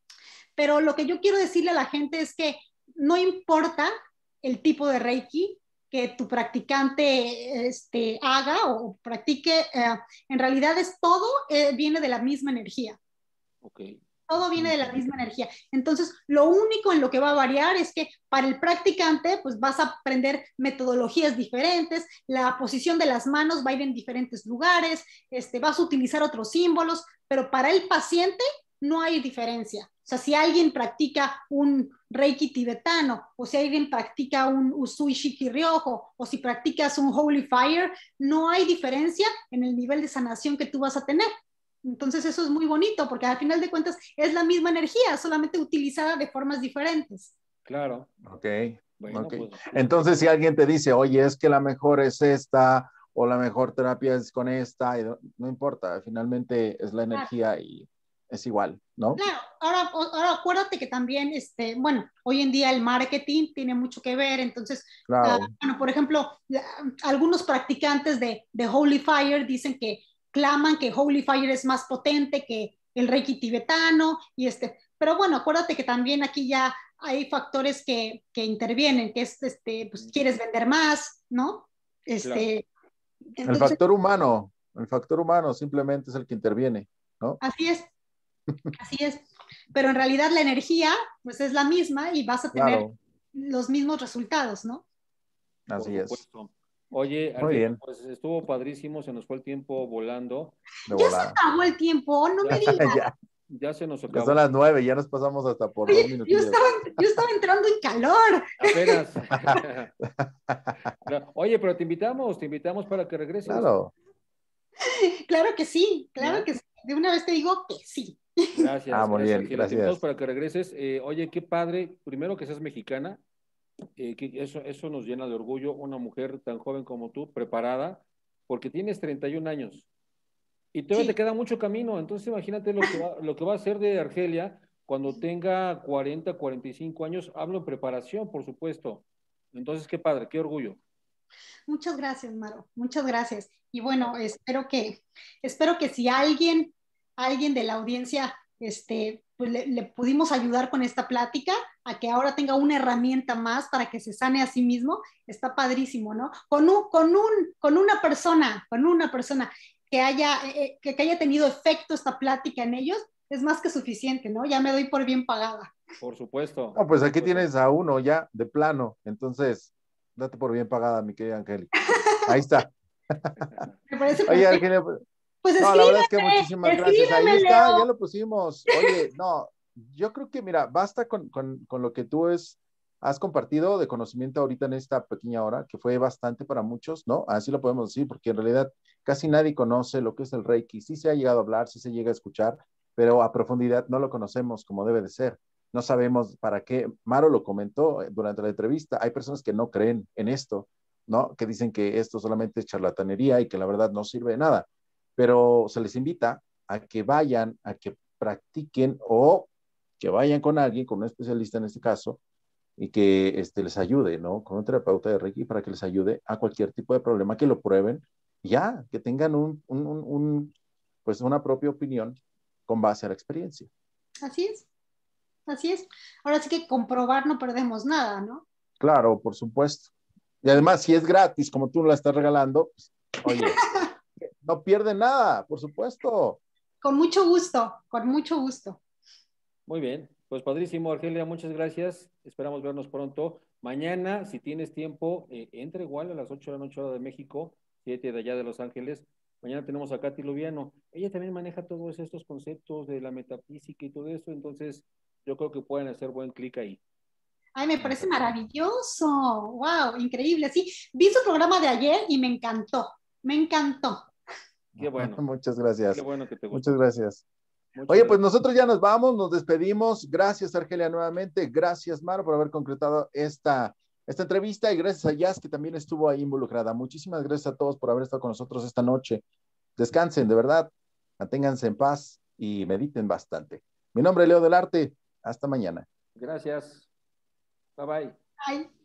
Pero lo que yo quiero decirle a la gente es que no importa el tipo de Reiki que tu practicante este, haga o practique, eh, en realidad es todo, eh, viene de la misma energía. Okay. Todo viene de la misma energía. Entonces, lo único en lo que va a variar es que para el practicante, pues vas a aprender metodologías diferentes, la posición de las manos va a ir en diferentes lugares, este, vas a utilizar otros símbolos, pero para el paciente no hay diferencia. O sea, si alguien practica un Reiki tibetano, o si alguien practica un Usui Shiki-Ryoho, o si practicas un Holy Fire, no hay diferencia en el nivel de sanación que tú vas a tener. Entonces eso es muy bonito porque al final de cuentas es la misma energía, solamente utilizada de formas diferentes. Claro. Ok. Bueno, okay. pues, Entonces si alguien te dice, oye, es que la mejor es esta o la mejor terapia es con esta, y no, no importa, finalmente es la energía claro. Y es igual, ¿no? Claro, ahora, ahora acuérdate que también, este, bueno, hoy en día el marketing tiene mucho que ver, entonces, claro. uh, bueno, por ejemplo, uh, algunos practicantes de, de Holy Fire dicen que claman que Holy Fire es más potente que el Reiki tibetano, y este, pero bueno, acuérdate que también aquí ya hay factores que, que intervienen, que es, este, pues quieres vender más, ¿no? Este, claro. Entonces, el factor humano, el factor humano simplemente es el que interviene, ¿no? Así es, así es, pero en realidad la energía, pues es la misma y vas a tener claro. los mismos resultados, ¿no? Así es. Oye, Argelia, pues estuvo padrísimo, se nos fue el tiempo volando. De ya volada. Se acabó el tiempo, no ya, me digas. ya, ya se nos acabó. Ya son las nueve, ya nos pasamos hasta por Oye, dos minutos. Yo estaba, yo estaba entrando en calor. Apenas. Oye, pero te invitamos, te invitamos para que regreses. Claro. Claro que sí, claro ¿no? que sí. De una vez te digo que sí. Gracias. Ah, muy gracias, bien, Argelia. gracias. Te invitamos para que regreses. Eh, oye, qué padre, primero que seas mexicana. Eh, que eso, eso nos llena de orgullo, una mujer tan joven como tú, preparada, porque tienes treinta y un años y todavía sí. te queda mucho camino, entonces imagínate lo que, va, lo que va a hacer de Argelia cuando tenga cuarenta, cuarenta y cinco años, hablo en preparación, por supuesto, entonces qué padre, qué orgullo. Muchas gracias, Maro, muchas gracias, y bueno, espero que, espero que si alguien, alguien de la audiencia, este, pues le, le pudimos ayudar con esta plática, a que ahora tenga una herramienta más para que se sane a sí mismo, está padrísimo, ¿no? Con, un, con, un, con una persona, con una persona que haya, eh, que, que haya tenido efecto esta plática en ellos, es más que suficiente, ¿no? Ya me doy por bien pagada. Por supuesto. No, pues aquí supuesto. tienes a uno ya, de plano, entonces, date por bien pagada, mi querida Angélica. Ahí está. Me parece Oye, Angélica, pues, pues no, la verdad es que muchísimas gracias. Ahí está, Leo. Ya lo pusimos. Oye, no, yo creo que, mira, basta con, con, con lo que tú es, has compartido de conocimiento ahorita en esta pequeña hora, que fue bastante para muchos, ¿no? Así lo podemos decir, porque en realidad casi nadie conoce lo que es el Reiki. Sí se ha llegado a hablar, sí se llega a escuchar, pero a profundidad no lo conocemos como debe de ser. No sabemos para qué. Maro lo comentó durante la entrevista. Hay personas que no creen en esto, ¿no? Que dicen que esto solamente es charlatanería y que la verdad no sirve de nada. Pero se les invita a que vayan, a que practiquen o que vayan con alguien, con un especialista en este caso, y que este, les ayude, ¿no? Con un terapeuta de Reiki para que les ayude a cualquier tipo de problema, que lo prueben, ya, que tengan un, un, un, un, pues una propia opinión con base a la experiencia. Así es, así es. Ahora sí que comprobar no perdemos nada, ¿no? Claro, por supuesto. Y además, si es gratis, como tú la estás regalando, pues, oye, no pierde nada, por supuesto. Con mucho gusto, con mucho gusto. Muy bien. Pues padrísimo, Argelia, muchas gracias. Esperamos vernos pronto. Mañana, si tienes tiempo, eh, entra igual a las ocho de la noche hora de México, siete de allá de Los Ángeles. Mañana tenemos a Katy Lubiano. Ella también maneja todos estos conceptos de la metafísica y todo eso, entonces yo creo que pueden hacer buen clic ahí. Ay, me parece maravilloso. Wow, increíble. Sí, vi su programa de ayer y me encantó. Me encantó. Qué bueno. Muchas gracias. Qué bueno que te gustó. Muchas gracias. Muchas Oye, gracias. pues nosotros ya nos vamos, nos despedimos. Gracias, Argelia, nuevamente. Gracias, Maro, por haber concretado esta, esta entrevista y gracias a Jazz, que también estuvo ahí involucrada. Muchísimas gracias a todos por haber estado con nosotros esta noche. Descansen, de verdad. Manténganse en paz y mediten bastante. Mi nombre es Leo del Arte. Hasta mañana. Gracias. Bye bye. Bye.